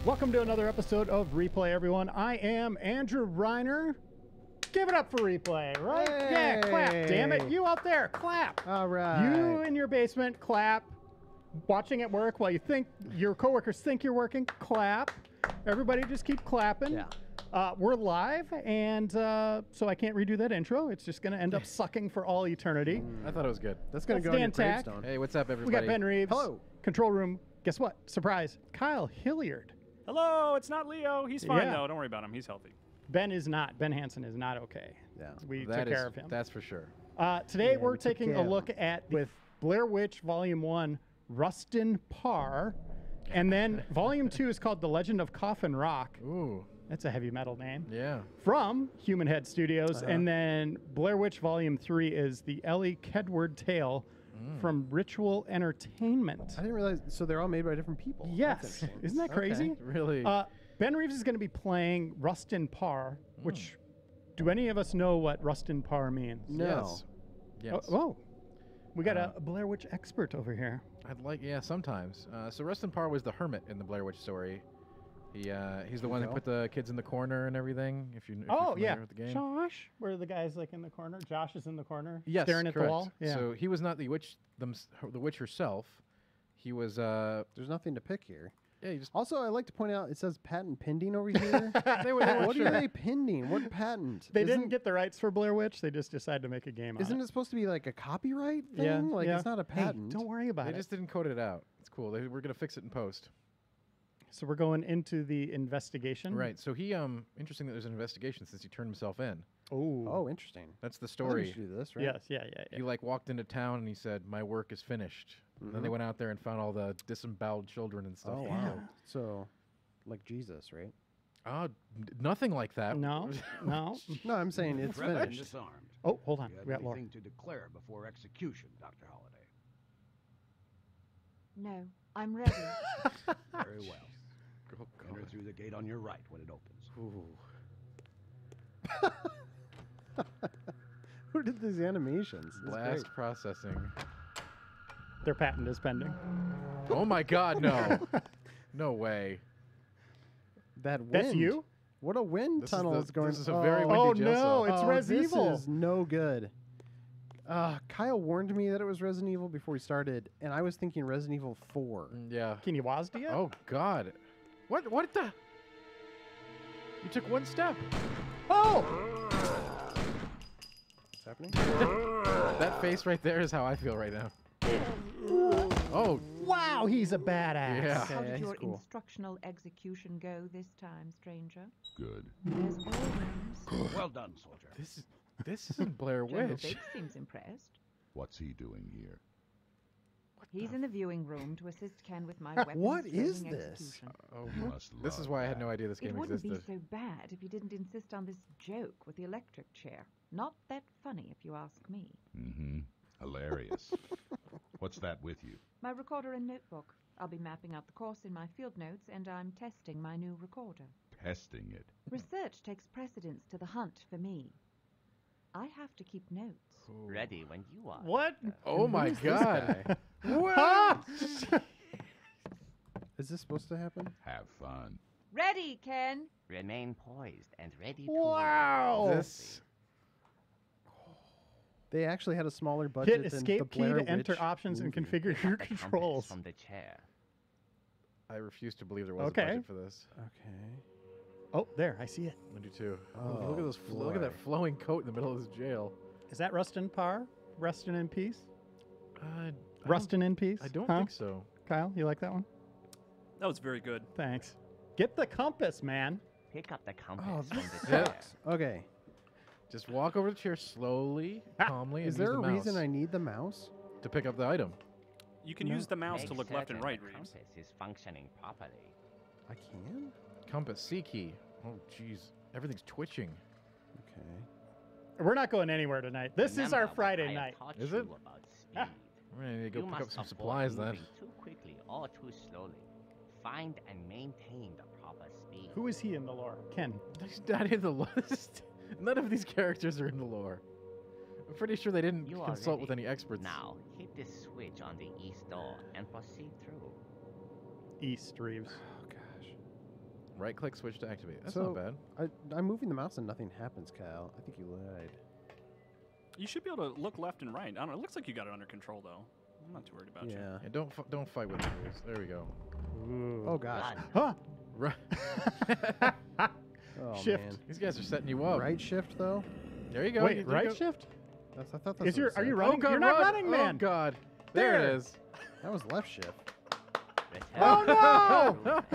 Welcome to another episode of Replay, everyone. I am Andrew Reiner. Give it up for Replay, right? Hey. Yeah, clap, damn it. You out there, clap. All right. You in your basement, clap. Watching at work while you think your coworkers think you're working, clap. Everybody just keep clapping. Yeah. We're live, and so I can't redo that intro. It's just going to end up sucking for all eternity. I thought it was good. That's going to Let's go on your Dan Tack. gravestone. Hey, what's up, We everybody? got Ben Reeves. Hello. Control room. Guess what? Surprise. Kyle Hilliard. Hello, it's not Leo. He's fine, Yeah. though. Don't worry about him. He's healthy. Ben is not. Ben Hansen is not okay. Yeah. We That took is- care of him. That's for sure. Today Yeah, we're we took taking care a of look at with Blair Witch Volume 1, Rustin Parr. And then Volume 2 is called The Legend of Coffin Rock. Ooh, That's a heavy metal name. yeah. From Human Head Studios. And then Blair Witch Volume 3 is the Ellie Kedward Tale from Ritual Entertainment. I didn't realize. So they're all made by different people. That's Yes. interesting. Isn't that crazy? Okay. Really? Ben Reeves is going to be playing Rustin Parr, which, do any of us know what Rustin Parr means? No. Yes. Yes. Oh, we got a Blair Witch expert over here. I'd like, yeah, sometimes. So Rustin Parr was the hermit in the Blair Witch story. He's the one that go. put the kids in the corner and everything. If you're Oh, familiar yeah. with the game. Josh, where the guy's like in the corner. Josh is in the corner, Yes, staring at correct. the wall. Yeah. So he was not the witch, the witch herself. He was. There's nothing to pick here. Yeah, he just. Also, I like to point out it says patent pending over here. They weren't What sure. are they pending? What patent? they didn't get the rights for Blair Witch. They just decided to make a game Isn't on it supposed to be like a copyright thing? Yeah, Like yeah. it's not a Hey, patent. don't worry about They it. just didn't code it out. It's cool. We're gonna fix it in post. So we're going into the investigation. Right. So he interesting that there's an investigation since he turned himself in. Oh. Oh, interesting. That's the I think we story. should do this, right? Yes. Yeah. Yeah. He Yeah. like walked into town and he said, "My work is finished." And then they went out there and found all the disemboweled children and stuff. Oh wow. So, like Jesus, right? Nothing like that. No. No. No, I'm saying it's Prepped and finished. disarmed. Oh, hold on. You have We got Laura. anything to declare before execution, Dr. Holliday? No, I'm ready. Very well. Oh, Enter God. through the gate on your right when it opens. Ooh. Who did these animations? This is Blast great. processing. Their patent is pending. Oh my God, no. No way. That wind. That's you? What a wind This is tunnel the- is going. this is a very windy Oh jail no! cell. It's Res this Evil. is no good. Kyle warned me that it was Resident Evil before we started, and I was thinking Resident Evil 4. Yeah. Can you WASD yet? Oh God. What the? You took one step. Oh! What's happening? That face right there is how I feel right now. Oh, Wow, he's a badass. Yeah. How yeah, did he's your cool. instructional execution go this time, stranger? Good. As always. Well done, soldier. this isn't Blair General Witch. Biggs seems impressed. What's he doing here? He's in the viewing room to assist Ken with my weapons What is training this? execution. Oh, You must this is love why I had that. no idea this It game wouldn't existed. be so bad if you didn't insist on this joke with the electric chair. Not that funny, if you ask me. Mm-hmm. Hilarious. What's that with you? My recorder and notebook. I'll be mapping out the course in my field notes, and I'm testing my new recorder. Testing it. Research takes precedence to the hunt for me. I have to keep notes. Ready when you are. What? Oh my This God. guy. Ah! Is this supposed to happen? Have fun. Ready, Ken! Remain poised and ready to. Wow! This. They actually had a smaller budget Hit than escape the key Blair to enter Witch options and movie. configure your Compass controls. from the chair. I refuse to believe there was Okay. a budget for this. Okay. Oh, there, I see it. I do too. Oh, look at those. Look at that boy. flowing coat in the middle of this jail. Is that Rustin Parr? Resting in peace? I Rustin in peace? I don't Huh? think so. Kyle, you like that one? That was very good. Thanks. Get the compass, man. Pick up the Oh, compass from this the chair. sucks. Okay. Just walk over to the chair slowly, calmly, Is and use there the a mouse reason I need the mouse? to pick up the item. You can No. use the mouse Make to look left and certain right, the Reeves. compass is functioning properly. I can? Compass C key. Oh jeez, everything's twitching. Okay. We're not going anywhere tonight. This is our Remember what Friday I have night. taught Is you it? about speed. Ah. We're gonna need to go You pick up must some avoid supplies then. moving too quickly or too slowly. Find and maintain the proper speed. Who is he in the lore? Ken. He's not in the list. None of these characters are in the lore. I'm pretty sure they didn't You are consult ready. with any experts. Now, hit the switch on the east door and proceed through. East Reeves. Oh, gosh. Right-click switch to activate. That's So- not bad. I'm moving the mouse and nothing happens, Kyle. I think you lied. You should be able to look left and right. I don't know. It looks like you got it under control, though. I'm not too worried about you. Yeah. And don't fight with the rules. There we go. Ooh. Oh gosh. Run. Huh. Right. Oh, Shift. man. These guys are setting you up. Right shift though. There you go. Wait, there you right go. shift? I thought that's Is your what it are you said. running? Oh God, You're not run. running, man. Oh God. There There. it is. That was left shift. Oh no!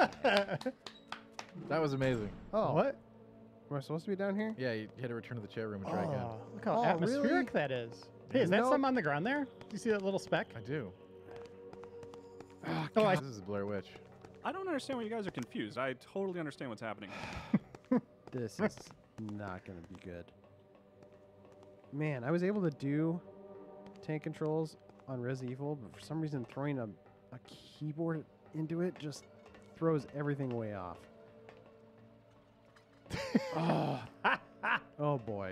That was amazing. Oh. What? Am I supposed to be down here? Yeah, you had to return to the chat room and try again. Oh, look how Oh, atmospheric really? that is. Hey, is that No. something on the ground there? Do you see that little speck? I do. Oh, I This is Blair Witch. I don't understand why you guys are confused. I totally understand what's happening. This is not going to be good. Man, I was able to do tank controls on Resident Evil, but for some reason throwing a keyboard into it just throws everything way off. Oh. Oh boy.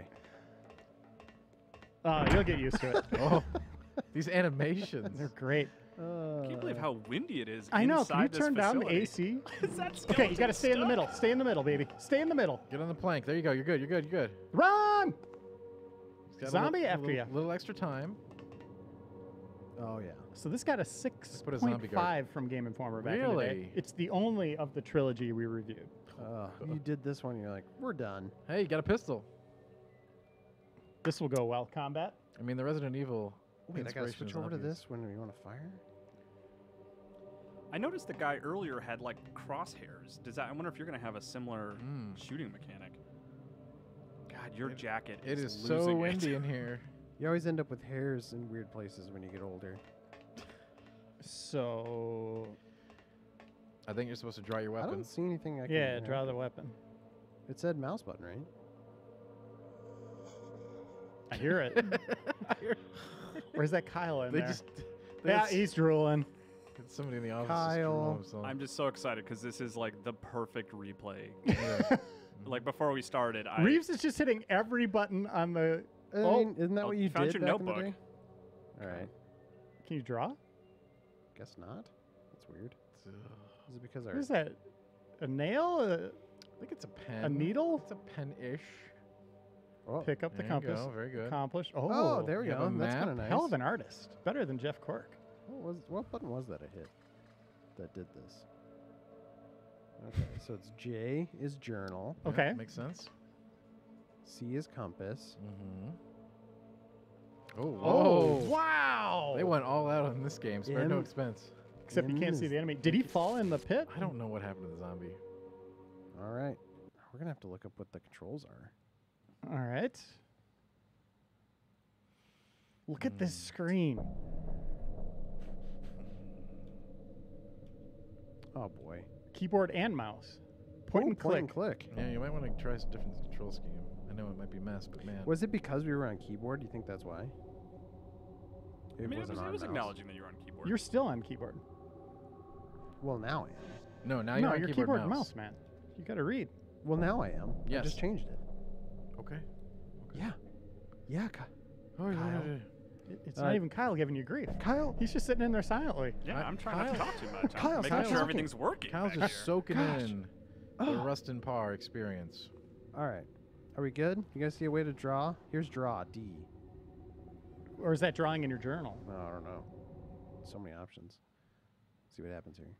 You'll get used to it. Oh, these animations. They're great. I can't believe how windy it is. I know. Can you inside this turn down the facility. AC? Is that Okay, you got to skeleton stay in the stuck? middle. Stay in the middle, baby. Stay in the middle. Get on the plank. There you go. You're good. You're good. You're good. Run! He's got a Zombie little, after little, ya. Little extra time. Oh yeah. So this got a put a zombie guard. 6.5 from Game Informer back in the day. Really? It's the only of the trilogy we reviewed. You did this one. You're like, we're done. Hey, you got a pistol. This will go well, combat. I mean, the Resident Evil. Wait, I gotta inspiration switch is over to obvious. this when we want to fire. I noticed the guy earlier had like crosshairs. Does that? I wonder if you're gonna have a similar shooting mechanic. God, your jacket. It is so losing it. windy in here. You always end up with hairs in weird places when you get older. So, I think you're supposed to draw your I weapon. don't see anything I can. yeah, draw the weapon. It said mouse button, right? I hear it. Where's that Kyle in They there? just. Yeah, he's drooling. It's somebody in the office. Kyle. I'm just so excited because this is like the perfect replay. Yeah. Like before we started, Reeves is just hitting every button on the. I Oh. mean, isn't that Oh, what you you found did your back in the notebook. day? All right. Can you draw? Guess not. That's weird. Ugh. Is it because our What is that? A nail? I think it's a pen. A needle? It's a pen-ish. oh, Pick up the There compass. you go. Very good. Accomplish. oh, there we you have go. a That's map? kind of nice. Hell of an artist. Better than Jeff Cork. What button was that I hit that did this? Okay, so it's J is journal, Yeah, Okay. Makes sense. C is compass. Mm-hmm. Oh, Oh, whoa. wow. They went all out on this game. Spared no M- expense. Except you M can't see is- the enemy. Did he fall in the pit? I don't know what happened to the zombie. All right, we're gonna have to look up what the controls are. All right. Look at this screen. Oh boy. Keyboard and mouse. Point Oh, and point click. and click. Yeah, you might want to try a different control scheme. I know it might be a mess, but man. Was it because we were on keyboard? Do you think that's why? I mean, wasn't it on was mouse. acknowledging that you're on keyboard. You're still on keyboard. Well, now I am. No, now no, you're on you're keyboard, and mouse. mouse, man. You got to read. Well, now I am. I Yes. just changed it. Okay. Yeah. Yeah, Oh, yeah, Kyle. yeah, yeah. It's not even Kyle giving you grief. Kyle. He's just sitting in there silently. yeah, I'm trying not to Kyle- talk too much. Kyle, I'm stop making sure talking. everything's working. Kyle's back just here. soaking Gosh. in the Oh. Rust and Par experience. All right. Are we good? You guys see a way to draw? Here's draw, D. Or is that drawing in your journal? No, I don't know. So many options. See what happens here.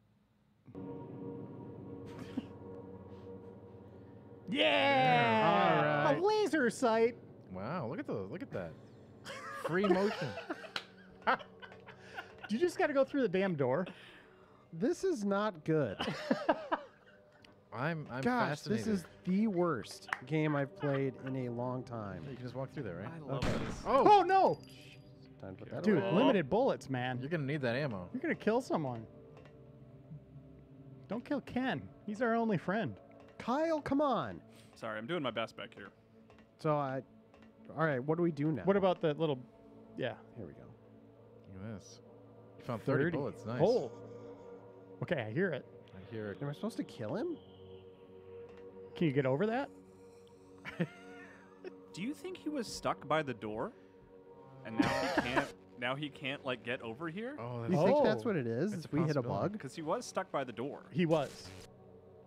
Yeah! All right. A laser sight. Wow, look at that. Free motion. You just got to go through the damn door. This is not good. I'm Gosh, fascinated. this is the worst game I've played in a long time. You can just walk through there, right? I love Okay. this. Oh, no. Time to put that Dude, away. limited bullets, man. You're gonna need that ammo. You're going to kill someone. Don't kill Ken. He's our only friend. Kyle, come on. Sorry, I'm doing my best back here. So all right, what do we do now? What about the little... Yeah. Here we go. Look at this. You found 30 bullets. Nice. Oh. Okay, I hear it. I hear it. Am I supposed to kill him? Can you get over that? Do you think he was stuck by the door, and now he can't? Now he can't like get over here Oh, You that's think that's Oh. what it is? That's If a we hit a possibility. bug? because he was stuck by the door. He was.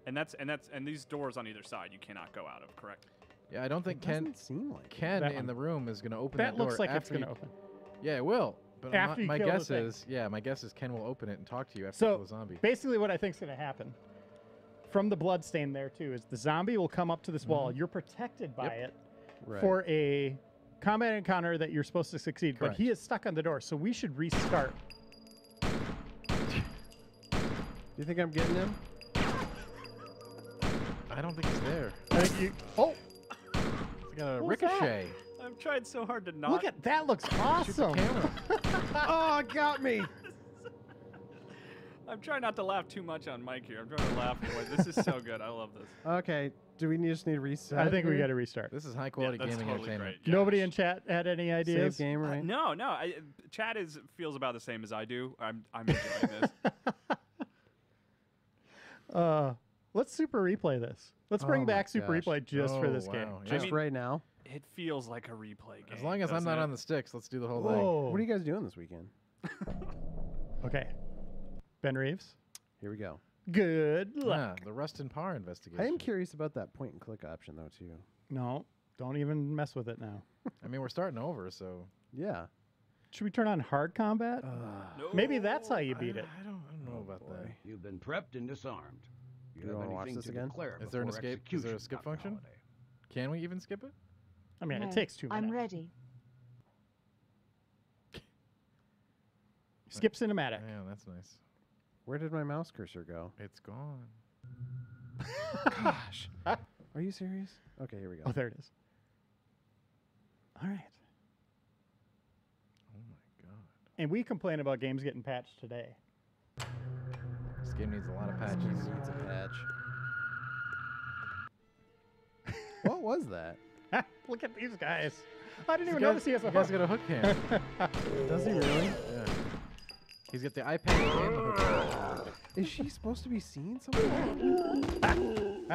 And these doors on either side you cannot go out of, correct? Yeah, I don't think It doesn't seem like it. Ken That in one. the room is going to open that That door. looks like it's after going to you- open. Yeah, it will. But After you my kill the guess thing. is, my guess is Ken will open it and talk to you after you So kill the zombie. basically, what I think is going to happen from the blood stain there too is the zombie will come up to this wall. You're protected by it Right. for a combat encounter that you're supposed to succeed, Correct. but he is stuck on the door, so we should restart. Do you think I'm getting him? I don't think he's there. I think you. Oh, He's got a What was that? ricochet. I've tried so hard to not. look at that! Looks awesome. Camera. Oh, it got me. I'm trying not to laugh too much on Mike here. I'm trying to laugh. Boy, this is so good. I love this. Okay. Do we just need to reset? I think we here? got to restart. This is high quality that's gaming totally entertainment. great. Nobody Josh. in chat had any ideas? Save game, right? No. Chat feels about the same as I do. I'm enjoying this. Let's super replay this. Let's Oh bring my back super gosh. replay just for Oh, this game. wow, yeah. Just mean- right now. It feels like a replay game. As long as I'm doesn't not it? on the sticks, let's do the whole thing. Whoa. What are you guys doing this weekend? Okay. Ben Reeves. Here we go. Good luck. Yeah, the Rust and Par investigation. I am curious about that point and click option though too. No, don't even mess with it now. I mean, we're starting over, so Yeah. Should we turn on hard combat? No. Maybe that's how you beat it. I don't know about that. You've been prepped and disarmed. Do you wanna watch this again? Is there an escape? Is there a skip function? Can we even skip it? I mean, No, it takes 2 minutes. I'm ready. Skip cinematic. Yeah, that's nice. Where did my mouse cursor go? It's gone. Gosh. Are you serious? Okay, here we go. Oh, there it is. All right. Oh my god. And we complain about games getting patched today. This game needs a lot of patches. Needs a patch. What was that? Look at these guys. I didn't This even guy- notice he has a this guy's hook. got a hook hand. Does he really? Yeah. He's got the iPad and the hook hand. Is she supposed to be seeing something?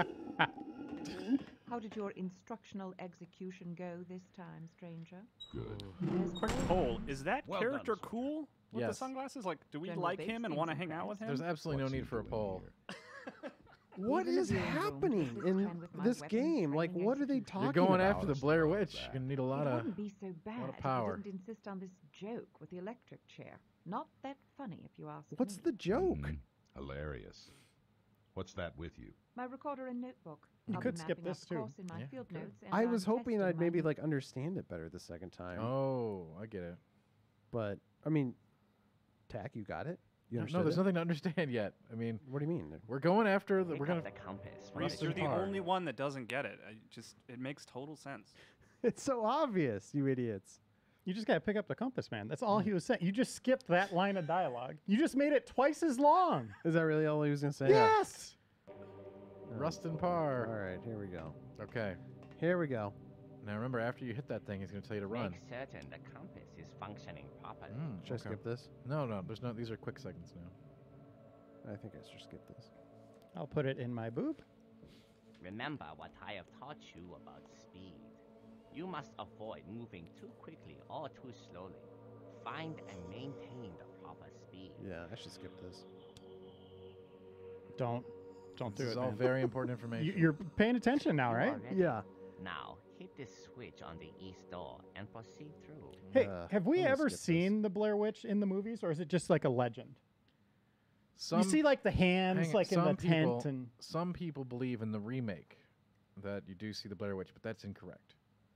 How did your instructional execution go this time, stranger? Good. There's Quick poll: is that Well character done, sir. cool with the Yes. sunglasses? Like, do we General like Bates him and seems want to hang out with him? There's absolutely What's no he need for a doing poll. here? What Even is if you're in happening this in time with my this weapons game? Like, training what are they execution. talking You're going about? after the Blair Witch. You're gonna need a lot It of. wouldn't be so bad power. if you didn't insist on this joke with the electric chair. Not that funny, if you ask What's me. the joke? Mm, hilarious. What's that with you? My recorder and notebook. You I'll could be skip mapping this out too. the course in my Yeah, field good. notes, and I was I'm hoping testing I'd my maybe new- like understand it better the second time. Oh, I get it. But I mean, Tack, you got it? You No, understood there's it? nothing to understand yet. I mean, What do you mean? we're going after the. Pick We're up gonna. the compass. from Reese, the you're the chair. only one that doesn't get it. It makes total sense. It's so obvious, you idiots. You just got to pick up the compass, man. That's all he was saying. You just skipped that line of dialogue. You just made it twice as long. Is that really all he was gonna say? Yes. Rust and Par. All right, here we go. Okay. Here we go. Now remember, after you hit that thing, he's gonna tell you to run. Make certain the compass is functioning properly. Should I Okay. skip this? No, there's no. These are quick seconds now. I think I should skip this. I'll put it in my boob. Remember what I have taught you about speed. You must avoid moving too quickly or too slowly. Find and maintain the proper speed. Yeah, I should skip this. Don't do This it. is all man. very important information. You're paying attention now, You right? are ready. Yeah. Now hit this switch on the east door and proceed through. Hey, have we I'm gonna ever skip this. seen the Blair Witch in the movies, or is it just like a legend? Some, You see, like the hands, hang- like in the some people- tent, and Some people believe in the remake that you do see the Blair Witch, but that's incorrect.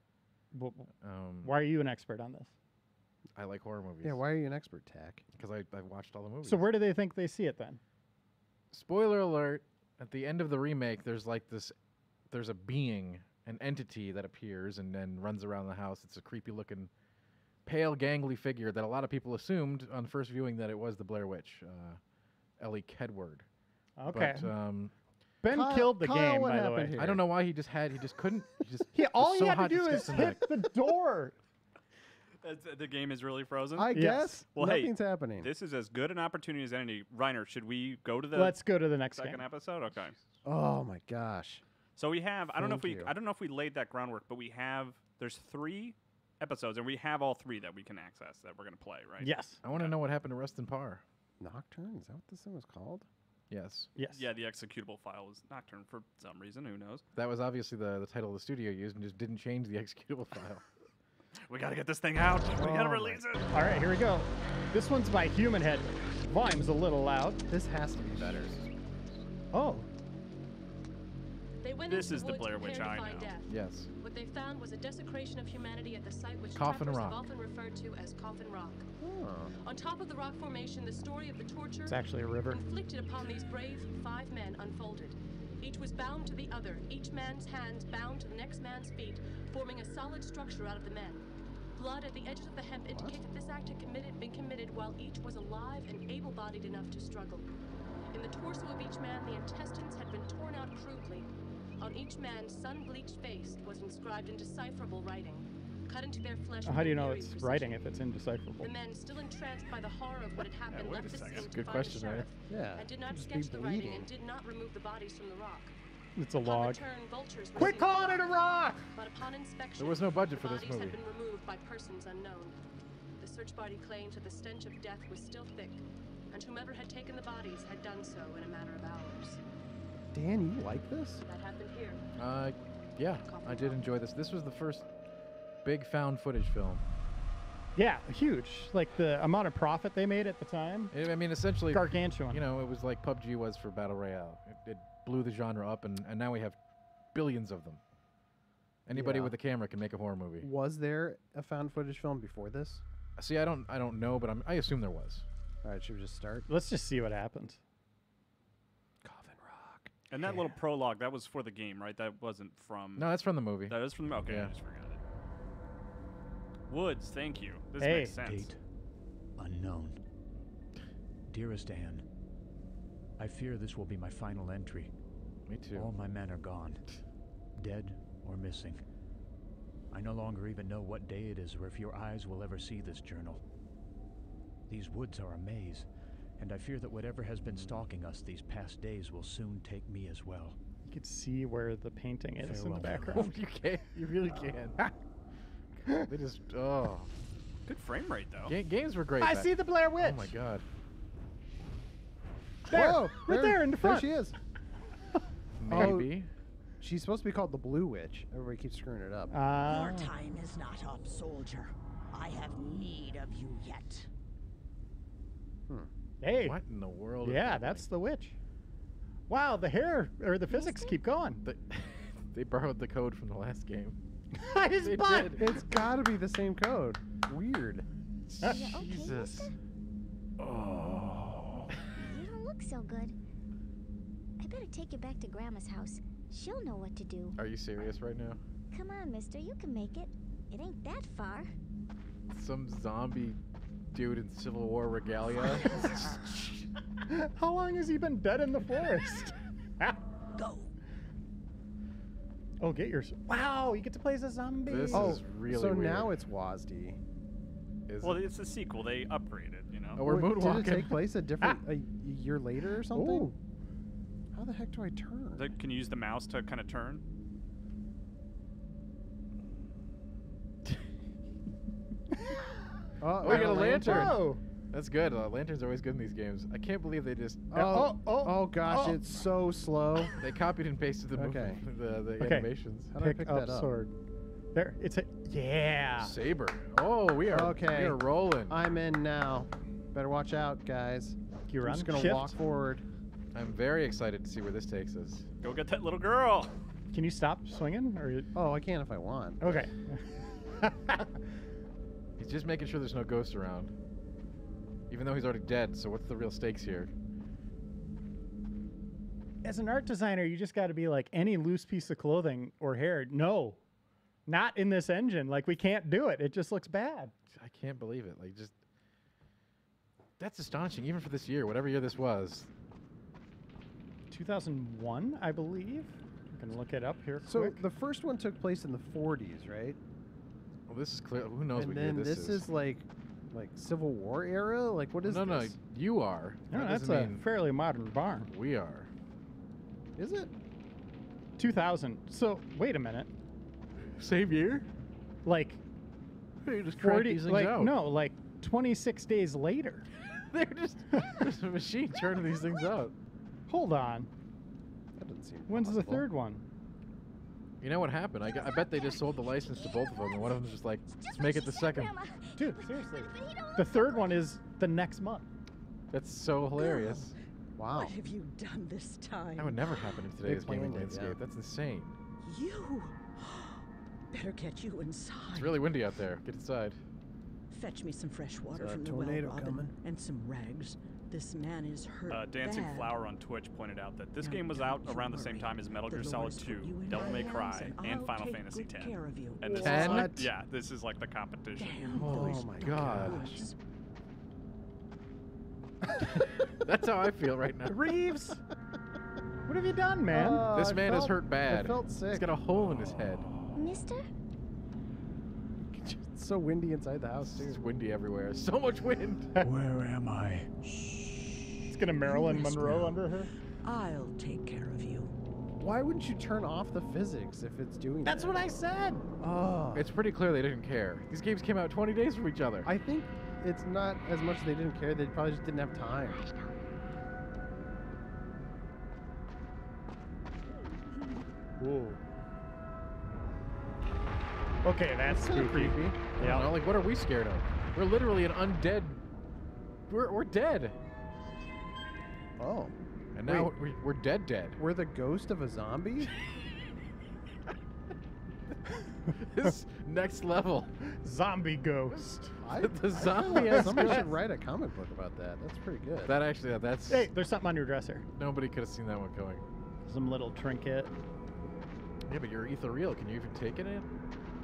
why are you an expert on this? I like horror movies. Yeah, why are you an expert, Tack? Because I watched all the movies. So where do they think they see it then? Spoiler alert, at the end of the remake, there's a being, an entity that appears and then runs around the house. It's a creepy looking, pale, gangly figure that a lot of people assumed on first viewing that it was the Blair Witch, Ellie Kedward. Okay. But, Ben Kyle- killed the Kyle, game, what by the happened way. here? I don't know why he just couldn't. Yeah, all was he so had hot to do skip is the hit the door. The game is really frozen. I Yes. guess Well, hey, nothing's happening. This is as good an opportunity as any. Reiner, should we go to the Let's go to the next second game. episode? Okay. Oh my gosh. So we have. I don't know Thank you. if we laid that groundwork, but we have. There's 3 episodes, and we have all 3 that we can access that we're gonna play, right? Yes. I want to know what happened to Rust and Par. Nocturne? Is that what this thing was called? Yes. Yes. Yeah, the executable file was Nocturne for some reason. Who knows? That was obviously the title the studio used and just didn't change the executable file. We gotta get this thing out. We gotta Oh release it. All right, here we go. This one's by Human Head. Volume's a little loud. This has to be better. Oh. They went This into is the woods Blair Witch prepared to I find know. death. Yes. What they found was a desecration of humanity at the site which Coffin trappers Rock. have often referred to as Coffin Rock. Oh. On top of the rock formation, the story of the torture It's actually a river. inflicted upon these brave 5 men unfolded. Each was bound to the other, each man's hands bound to the next man's feet, forming a solid structure out of the men. Blood at the edges of the hemp indicate that this act had been committed while each was alive and able-bodied enough to struggle. In the torso of each man, the intestines had been torn out crudely. On each man's sun-bleached face was inscribed indecipherable writing, cut into their flesh. How do you know with it's precision. writing if it's indecipherable? The men, still entranced by the horror of what had happened, wait left a the second. scene to Good find question, the right? sheriff, Yeah. and did not could just sketch be the writing bleeding. and did not remove the bodies from the rock. It's a Upon log. return, vultures were Quit seen calling it a rock! But upon inspection, There was no budget the for this bodies movie. had been removed by persons unknown. The search party claimed that the stench of death was still thick, and whomever had taken the bodies had done so in a matter of hours. Dan, you like this? That happened here. Yeah, I did enjoy this. This was the first big found footage film. Yeah, huge. Like the amount of profit they made at the time. I mean, essentially, Gargantuan. you know, it was like PUBG was for Battle Royale. It blew the genre up, and now we have billions of them. Anybody Yeah. with a camera can make a horror movie. Was there a found footage film before this? See, I don't know, but I assume there was. All right, should we just start? Let's just see what happens. Coffin Rock. And that little prologue, that was for the game, right? That wasn't from. No, that's from the movie. That is from the. Okay, I Yeah. just forgot it. Woods, thank you. This Hey. makes sense. Date unknown. Dearest Anne, I fear this will be my final entry. Me too. All my men are gone, dead or missing. I no longer even know what day it is or if your eyes will ever see this journal. These woods are a maze, and I fear that whatever has been stalking us these past days will soon take me as well. You could see where the painting is in the Farewell, background. You can. You really can. They just Good frame rate, though. games were great. I back- see the Blair Witch. Oh my god. There, Whoa, right there in the front. There she is. Maybe. She's supposed to be called the Blue Witch. Everybody keeps screwing it up. Your time is not up, soldier. I have need of you yet. Hey. What in the world? is Yeah, happening? that's the witch. Wow, the hair or the physics keep going. They borrowed the code from the last game. His They butt. did. It's gotta be the same code. Weird. Jesus. Oh. You don't look so good. I better take you back to Grandma's house. She'll know what to do. Are you serious right now? Come on, mister, you can make it. It ain't that far. Some zombie dude in Civil War regalia. How long has he been dead in the forest? Go. Oh, get yours. Wow, you get to play as a zombie. This Oh, is really so weird. now it's WASD. Is Well, it? it's a sequel. They upgraded, you know? Oh, we're Wait, moonwalking. Did it take place a different a year later or something? Ooh. How the heck do I turn? Can you use the mouse to kind of turn? Oh, we got a lantern. Whoa. That's good. Lantern's always good in these games. I can't believe they just Oh gosh, oh. it's so slow. they copied and pasted the Okay. the Okay. animations. How do I Pick pick up that up? sword. There, it's a yeah. Saber. Oh, we are Okay. we are rolling. I'm in now. Better watch out, guys. You're I'm on just gonna shift. walk forward. I'm very excited to see where this takes us. Go get that little girl. Can you stop swinging? Or Oh, I can if I want. okay. He's just making sure there's no ghosts around. Even though he's already dead, so what's the real stakes here? As an art designer, you just got to be like any loose piece of clothing or hair. No, not in this engine. Like we can't do it. It just looks bad. I can't believe it. Like just that's astonishing, even for this year, whatever year this was. 2001, I believe. I'm gonna look it up here So quick. the first one took place in the 40s, right? Well, this is clear. Who knows And what year then this is like Civil War era. Like what is no, this? you are. No, That that's doesn't a mean fairly modern barn. we are. Is it? 2000. So wait a minute. Same year? Like You just crank 40. these things Like out. no, like 26 days later. They're just there's a machine churning these things out. Hold on. That doesn't seem When's the possible. third one? You know what happened? I bet they just sold the license to both of them, and one of them's just like, let's make it the second. Dude, seriously. The third one is the next month. That's so hilarious. Wow. What have you done this time? That would never happen in today's gaming planned it, landscape. yeah. That's insane. You. Better get you inside. It's really windy out there. Get inside. Fetch me some fresh water Is there a from the well, tornado Robin, coming? and some rags. This man is hurt Dancing bad. Flower on Twitch pointed out that this Now, game was don't out you around the same worry. time as Metal The Gear Lord Solid has 2, put you in Devil my May hands, Cry, and I'll Final take Fantasy good X. care of you. And this Ten? is like, yeah, this is like the competition. Damn Oh those my god. goods. That's how I feel right now. Reeves! What have you done, man? This I man is felt- hurt bad. I felt sick. He's got a hole in his head. Mister? It's so windy inside the house, too. It's windy everywhere. So much wind. Where am I? It's gonna Marilyn Monroe under her. I'll take care of you. Why wouldn't you turn off the physics if it's doing That's that? what I said. Oh. It's pretty clear they didn't care. These games came out 20 days from each other. I think it's not as much as they didn't care. They probably just didn't have time. Whoa. Okay, that's Kinda spooky. creepy. I don't know, like, what are we scared of? We're literally an undead. We're dead. Oh. And now we're dead. We're the ghost of a zombie? This next level. Zombie ghost. The zombie has Somebody ghost. should write a comic book about that. That's pretty good. That actually, that's... Hey, there's something on your dresser. Nobody could have seen that one coming. Some little trinket. Yeah, but you're ethereal. Can you even take it in?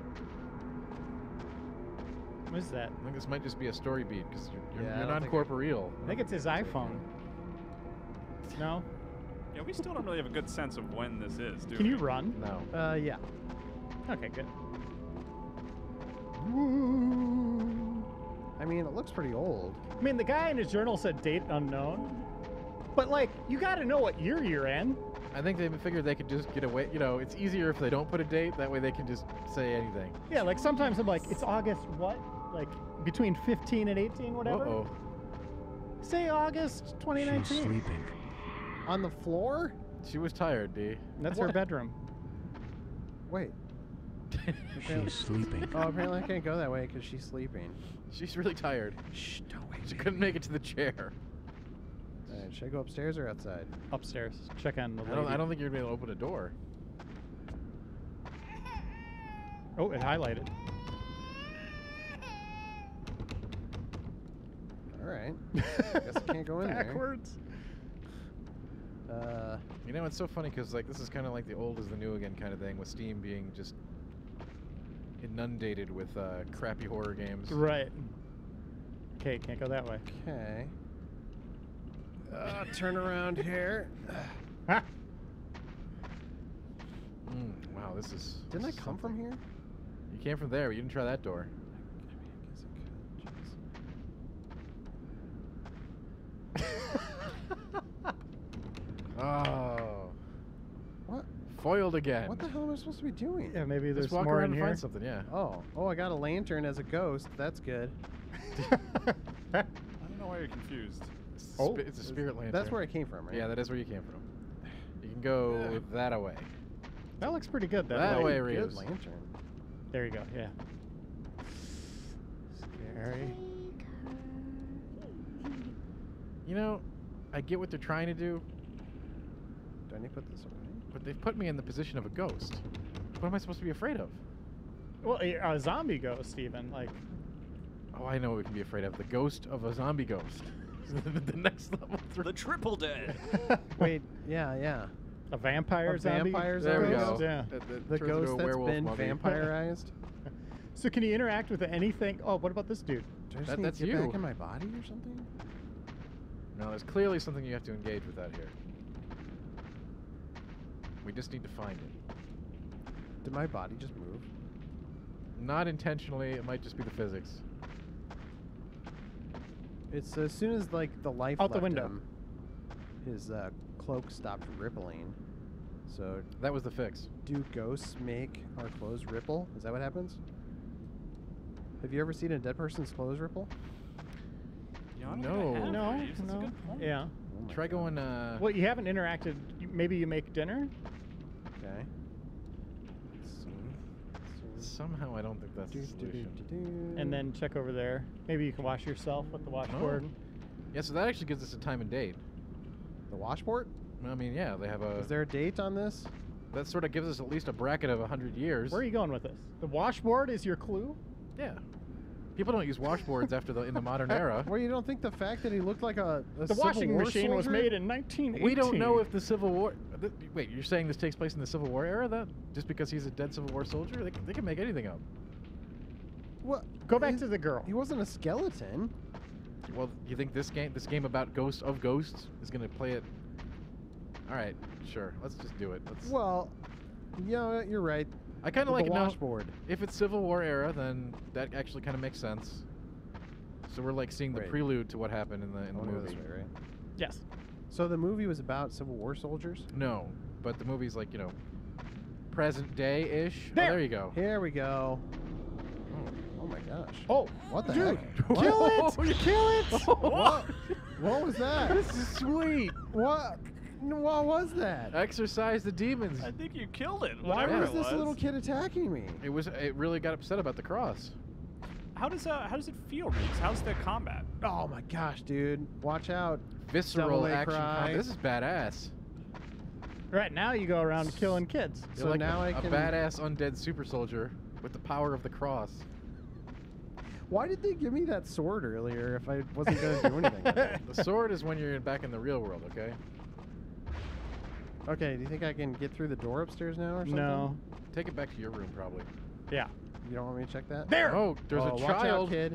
What is that? I think this might just be a story beat, because Yeah, I you're don't think- non-corporeal. I think it's his iPhone. No? Yeah, we still don't really have a good sense of when this is, do Can we? you run? No. Yeah. Okay, good. I mean, it looks pretty old. I mean, the guy in his journal said date unknown. But, like, you gotta know what year you're in. I think they figured they could just get away. You know, it's easier if they don't put a date. That way they can just say anything. Yeah, like sometimes I'm like, it's August what? Like between 15 and 18, whatever. Uh-oh. Say August 2019. She's sleeping. On the floor? She was tired, D. That's her bedroom. Wait. She's sleeping. Oh, apparently I can't go that way because she's sleeping. She's really tired. Shh, don't wake She couldn't make it to the chair. Alright, should I go upstairs or outside? Upstairs. Check on the lady. I don't think you're gonna be able to open a door. Oh, it highlighted. Alright. Guess I can't go in there. Backwards. You know, it's so funny because like this is kind of like the old is the new again kind of thing, with Steam being just inundated with crappy horror games. Right. Okay, can't go that way. Okay. Turn around here. Ha! Wow, this is. Didn't I this is come from something. here? You came from there, but you didn't try that door. Oh. What? Foiled again. What the hell am I supposed to be doing? Yeah, maybe there's Just walk more around in and here. find something, yeah. Oh, I got a lantern as a ghost. That's good. I don't know why you're confused. It's a spirit lantern. That's where I came from, right? Yeah, that is where you came from. You can go that away. That looks pretty good. That way, Good Reeves. lantern. There you go. Yeah. Scary. You know, I get what they're trying to do, Do I need to put this away? but they've put me in the position of a ghost. What am I supposed to be afraid of? Well, a zombie ghost, even like. Oh, I know what we can be afraid of. The ghost of a zombie ghost. The next level. The triple dead. Wait, yeah. A vampire A zombie. vampire There we ghost? go. Yeah. The turns into ghost a that's werewolf been mummy. vampirized. So can you interact with anything? Oh, what about this dude? Do I just That- need that's to get you. back in my body or something? No, there's clearly something you have to engage with out here. We just need to find it. Did my body just move? Not intentionally, it might just be the physics. It's as soon as like the life Out the left window. him, his cloak stopped rippling. So That was the fix. do ghosts make our clothes ripple? Is that what happens? Have you ever seen a dead person's clothes ripple? Yeah, I'm No. gonna have No, Reeves. That's a no. good point. Yeah. Try going. Well, you haven't interacted. Maybe you make dinner. Okay. Let's see. Somehow, I don't think that's the solution. And then check over there. Maybe you can wash yourself with the washboard. Yeah, so that actually gives us a time and date. The washboard? I mean, yeah, they have a. Is there a date on this? That sort of gives us at least a bracket of 100 years. Where are you going with this? The washboard is your clue? Yeah. People don't use washboards in the modern era. Well, you don't think the fact that he looked like a The Civil washing War machine was soldier? made in 1918. We don't know if the Civil War. Wait, you're saying this takes place in the Civil War era? That just because he's a dead Civil War soldier, they can make anything up. What? Go back to the girl. He wasn't a skeleton. Well, you think this game about ghosts is going to play it? All right, sure. Let's just do it. Well, yeah, you're right. I kind of With like the it now. washboard. If it's Civil War era, then that actually kind of makes sense. So we're like seeing the Right. prelude to what happened in the I wanna go this movie. way, right? Yes. So the movie was about Civil War soldiers? No, but the movie's like, present day-ish. There. Oh, there you go. Here we go. Oh my gosh. Oh, What the dude. heck? Kill it! Kill it! What? What was that? This is sweet. What? What was that? Exorcise the demons. I think you killed it. Why Whatever was it this little kid attacking me? It really got upset about the cross. How does it feel, Reeves? How's the combat? Oh my gosh, dude. Watch out. Visceral Devil May action. Cry. This is badass. Right now you go around killing kids. You're So like now I a can- badass undead super soldier with the power of the cross. Why did they give me that sword earlier if I wasn't going to do anything with it? The sword is when you're back in the real world, okay? Okay, do you think I can get through the door upstairs now or something? No. Take it back to your room, probably. Yeah. You don't want me to check that? There! Oh, there's a Watch child. out, kid.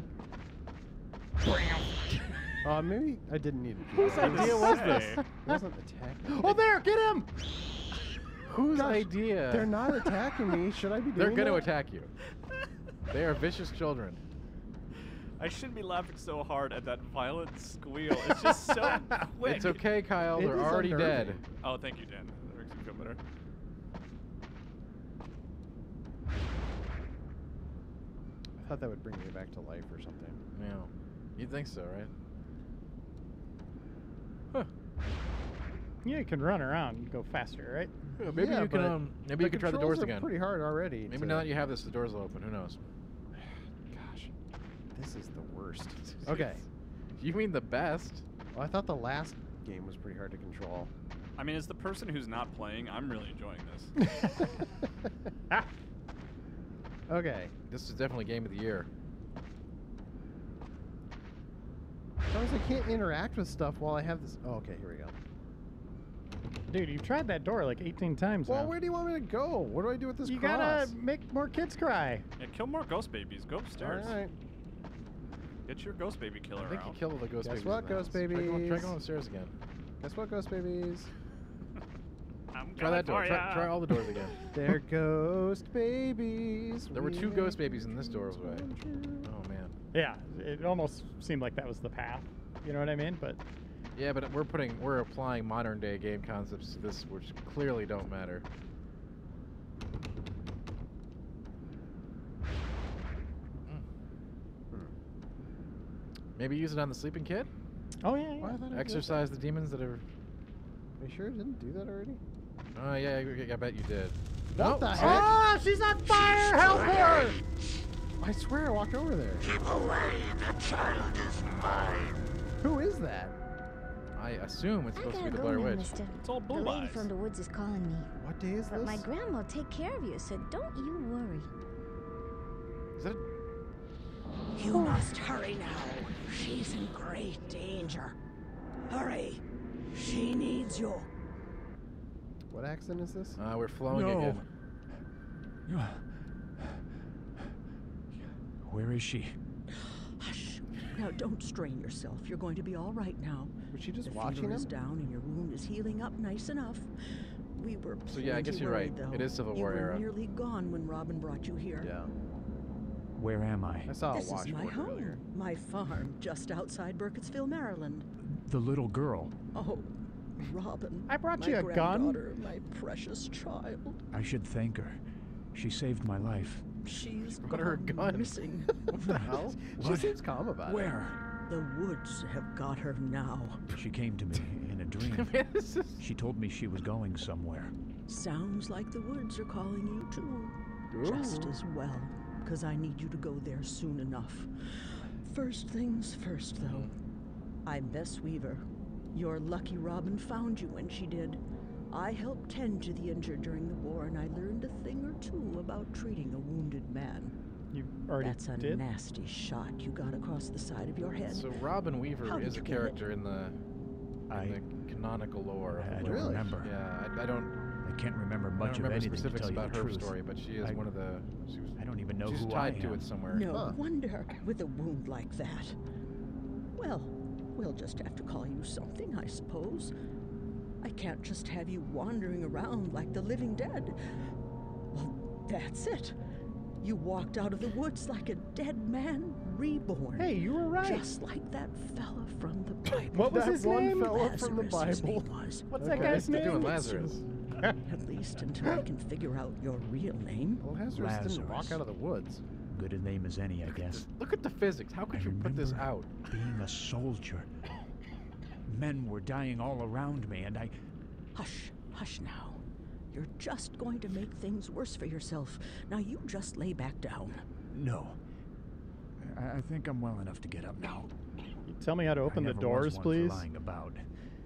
Maybe I didn't need to. Whose idea was this? It wasn't attacking. Oh, there! Get him! Whose Gosh, idea? They're not attacking me. Should I be doing They're going to that? attack you. They are vicious children. I shouldn't be laughing so hard at that violent squeal. It's just so quick. It's okay, Kyle. It They're is already dead. unnerving. Oh, thank you, Dan. That makes me feel better. I thought that would bring me back to life or something. Yeah. You'd think so, right? Yeah, you can run around and go faster, right? Yeah, maybe Yeah, you can. but Maybe you can try the doors controls are again. Pretty hard already. Maybe now that you have this, the doors will open. Who knows? Gosh, this is the worst. Okay. You mean the best? Well, I thought the last game was pretty hard to control. I mean, as the person who's not playing, I'm really enjoying this. Okay. This is definitely game of the year. Sometimes I can't interact with stuff while I have this. Oh, okay, here we go. Dude, you've tried that door like 18 times Well, now. where do you want me to go? What do I do with this You cross? gotta make more kids cry. Yeah, kill more ghost babies. Go upstairs. All right. Get your ghost baby killer I think out. you killed all the ghost Guess babies. what, in the ghost house. Try going babies? upstairs again. Guess what, ghost babies? I'm Try that door. for ya. Try all the doors again. They're ghost babies. There were We 2 have ghost babies in this doorway. come true. Oh man. Yeah, it almost seemed like that was the path. You know what I mean? But Yeah, but we're applying modern day game concepts to this, which clearly don't matter. Maybe use it on the sleeping kid. oh yeah, Why, I thought I did Exorcise the demons that are. that. Are you sure I didn't do that already? Oh yeah, I bet you did. What Nope. the heck? Oh, she's on fire! Help her! I swear I walked over there. Keep away, the child is mine. Who is that? I assume it's I supposed to gotta be the go Blair now, Witch. mister. It's all The blue lady eyes. from the woods is calling me. What day is But this? my grandma will take care of you, so don't you worry. Is that? You must hurry now. She's in great danger. Hurry. She needs you. What accent is this? We're flowing No. again. Where is she? Hush. Now don't strain yourself. You're going to be all right now. Was she just The watching fever is him? down and your wound is healing up nice enough. We were So, yeah, I guess plenty you're right. worried, though. It is Civil You War were era. nearly gone when Robin brought you here. Yeah. Where am I? I saw This a is my washboard home, earlier. my farm, just outside Burkittsville, Maryland. The little girl. Oh, Robin. I brought my you a gun. granddaughter, my precious child. I should thank her. She saved my life. She's Brought her a gone gun. missing. What the hell? She What? seems calm about it. Where? The woods have got her now. She came to me in a dream. She told me she was going somewhere. Sounds like the woods are calling you too. Ooh. Just as well, because I need you to go there soon enough. First things first, though. I'm Bess Weaver. Your lucky Robin found you when she did. I helped tend to the injured during the war, and I learned a thing or two about treating a wounded man. You already That's a did? nasty shot you got across the side of your head. So Robin Weaver How did is a you get it? character in the canonical lore. Of I the don't lore. remember. Yeah, I don't. I can't remember I much don't of remember anything to specifics tell you about the her truth. story, but she is one of the. She was, I don't even know she's who tied I to am. it somewhere. No wonder, with a wound like that. Well, we'll just have to call you something, I suppose. I can't just have you wandering around like the living dead. Well, that's it. You walked out of the woods like a dead man reborn. Hey, you were right. Just like that fella from the Bible. What was his name? Fella from the Lazarus, his Bible. name was. What's that guy's They're name? doing Lazarus. At least until I can figure out your real name. Well, Lazarus didn't walk out of the woods. Good a name as any, I guess. Look at the physics. How could you put this out? Being a soldier. Men were dying all around me, and I... Hush, hush now. You're just going to make things worse for yourself. Now you just lay back down. No. I think I'm well enough to get up now. Tell me how to open the doors, please. Lying about.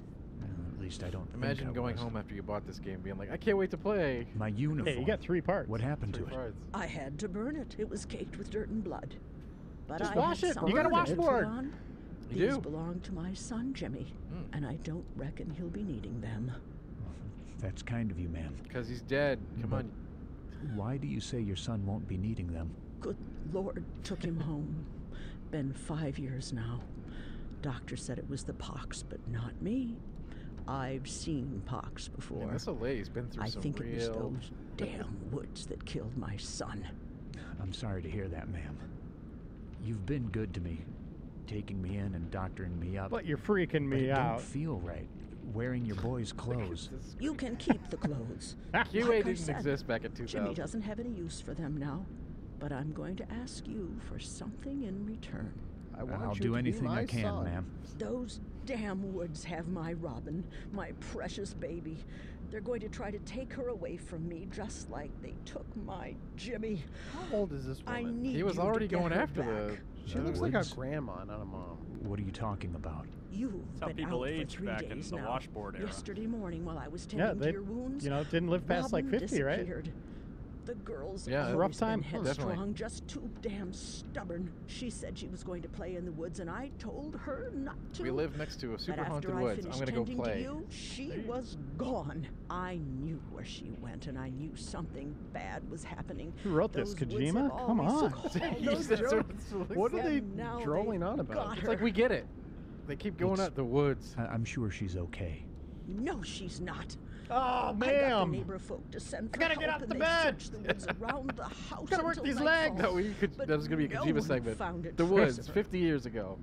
At least I don't Imagine think I going was. home after you bought this game being like, I can't wait to play. My uniform. Hey, you got 3 parts. What happened to it? I had to burn it. It was caked with dirt and blood. But Just I wash had it. something You got a to put washboard. on. You These do. belong to my son, Jimmy. And I don't reckon he'll be needing them. That's kind of you, ma'am. Because he's dead. Come on. Why do you say your son won't be needing them? Good Lord took him home. Been 5 years now. Doctor said it was the pox, but not me. I've seen pox before. Man, this lady's been through I some think it was real... those damn woods that killed my son. I'm sorry to hear that, ma'am. You've been good to me, taking me in and doctoring me up. But you're freaking But me it out. don't feel right, wearing your boy's clothes. You can keep the clothes. QA Like I didn't said, exist back in 2000. Jimmy doesn't have any use for them now, but I'm going to ask you for something in return. I want I'll you do to be anything my I can, son. ma'am. Those damn woods have my Robin, my precious baby. They're going to try to take her away from me just like they took my Jimmy. How old is this I woman? need He was you already to get going her after back. She looks like a grandma, not a mom. What are you talking about? You've That's how been people out aged for 3 back in days the now. washboard era. Yesterday morning while I was Yeah, tending they, to your wounds, didn't live past like Robin 50, right? disappeared. The girl's Yeah, always rough time. been Definitely. headstrong, just too damn stubborn. She said she was going to play in the woods, and I told her not to. We live next to a But super after haunted I woods. I'm finished gonna go tending to play. you, she was gone. I knew where she went, and I knew something bad was happening. Who wrote this, Those woods Kojima? have Come always on. called Yes, those that's jokes. What are they And now drolling they've on about? got It's her. like we get it. They keep going It's- at the woods. I'm sure she's okay. No, she's not. Oh, I got the ma'am. neighbor folk to send for gotta help, get off and the they bed. searched the woods around the house Gotta work until these nightfall. legs. No, we could. But That was gonna be a no Kojima one segment. found a The trace woods, of her. 50 years ago.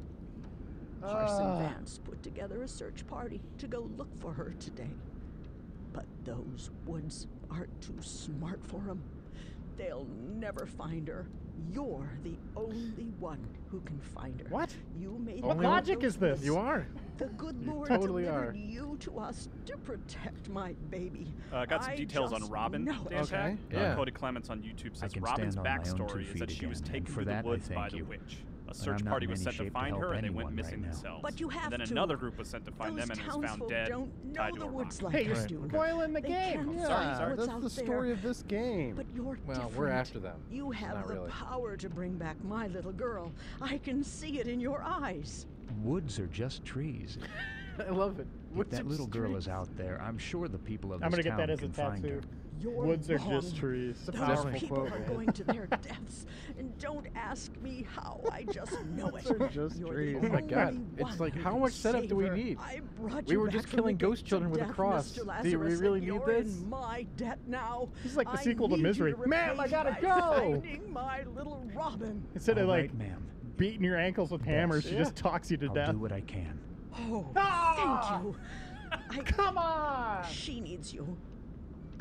Parson Vance put together a search party to go look for her today. But those woods aren't too smart for them. They'll never find her. You're the only one who can find her. What? You made What her logic those is this? woods. You are. The good Lord totally delivered are. you to us to protect my baby. Got some I details on just Robin, know it. Dan Tag. Yeah. Cody Clements on YouTube I says can Robin's stand on my own 2 backstory is feet that she was again, and taken for to the that I woods by thank the you. witch. A But search I'm not party in was any sent to shape to find help her, and they anyone went missing right now. themselves. But you have and then to. another group was sent to find Those them and was found townsfolk dead, don't know tied to the a rock. woods like Hey, you're I do. spoiling the They game. can't Yeah, find what's that's out the there. story of this game. But you're Well, different. we're after them. You have Not the really. power to bring back my little girl. I can see it in your eyes. Woods are just trees. I love it. If that little girl is out there, I'm sure the people of this I'm gonna get town that as a can find tattoo. her. You're Woods are wrong. just trees. It's a Those powerful people quote, are man. going to their deaths, and don't ask me how. I just know it. Those are just You're trees. the Oh my God. only It's one like, who how can much setup save do we her. need? I brought We you were back just from killing the ghost gates children of with a death, cross. Mr. Do you Lazarus, really and need you're this? in my debt now. This is like the I sequel to need you Misery. Ma'am, I repay gotta by go. finding my little Robin. Instead of All like right, ma'am. beating your ankles with hammers, she Yeah. just talks you to I'll death. do what I can. Oh, Ah! thank you. Come on! She needs you.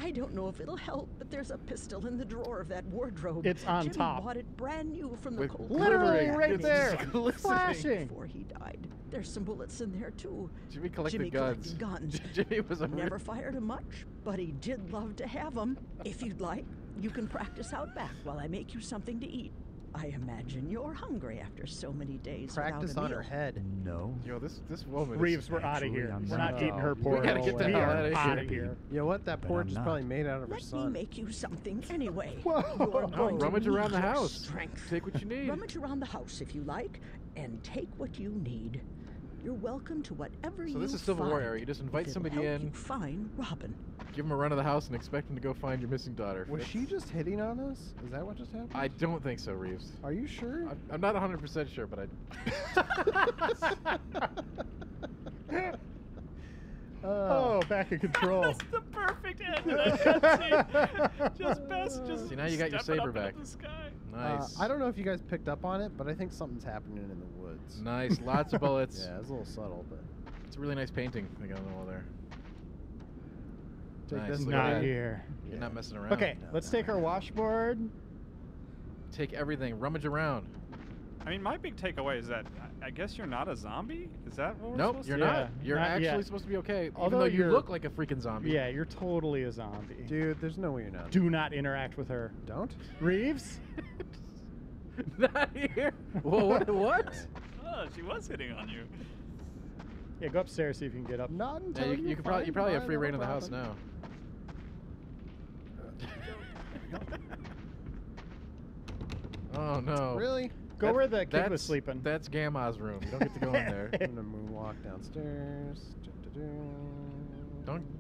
I don't know if it'll help, but there's a pistol in the drawer of that wardrobe. It's on Jimmy top. bought it brand new from the cold. Literally right It's there, glistening. flashing. Before he died. There's some bullets in there too. Jimmy collected Jimmy guns. collected guns. Jimmy was a Never fired 'em much, but he did love to have 'em. If you'd like, you can practice out back while I make you something to eat. I imagine you're hungry after so many days Practice without a on meal. her head. No. Yo, this woman. Reeves, we're out of here. We're not eating her We pork. gotta get the We hell are outta here. outta here. You know what? That But porch I'm is not. probably made out of her Let me son. make you something anyway. Whoa. You're No, going to rummage need around the your house. strength. Take what you need. Rummage around the house if you like, and take what you need. You're welcome to whatever you So find. this is Civil War era. You just invite If it'll somebody help in, you find Robin. give him a run of the house, and expect him to go find your missing daughter. Was she just hitting on us? Is that what just happened? I don't think so, Reeves. Are you sure? I'm not 100% sure, but Oh, back in control. That's the perfect end to that cutscene. Just best, just See, now you got your stepping saber up into back. the sky. Nice. I don't know if you guys picked up on it, but I think something's happening in the woods. Nice. Lots of bullets. Yeah, it's a little subtle, but It's a really nice painting they got on the wall there. take Nice. this. Look at Not that. here. You're not messing around. Okay, let's take our washboard. Take everything. Rummage around. I mean, my big takeaway is that I guess you're not a zombie. Is that what we're Nope, supposed you're to? not. You're not actually yet. supposed to be okay, even Although though you you're- look like a freaking zombie. Yeah, you're totally a zombie. Dude, there's no way you're not. Do not interact with her. Don't? Reeves? Not here. Whoa, what? Oh, she was hitting on you. Yeah, go upstairs, see if you can get up. Not Yeah, until you probably have free reign of the house now. now. Oh no. Really? Go where the kid was that's- sleeping. That's Gamma's room. You don't get to go in there. I'm gonna moonwalk downstairs. Don't.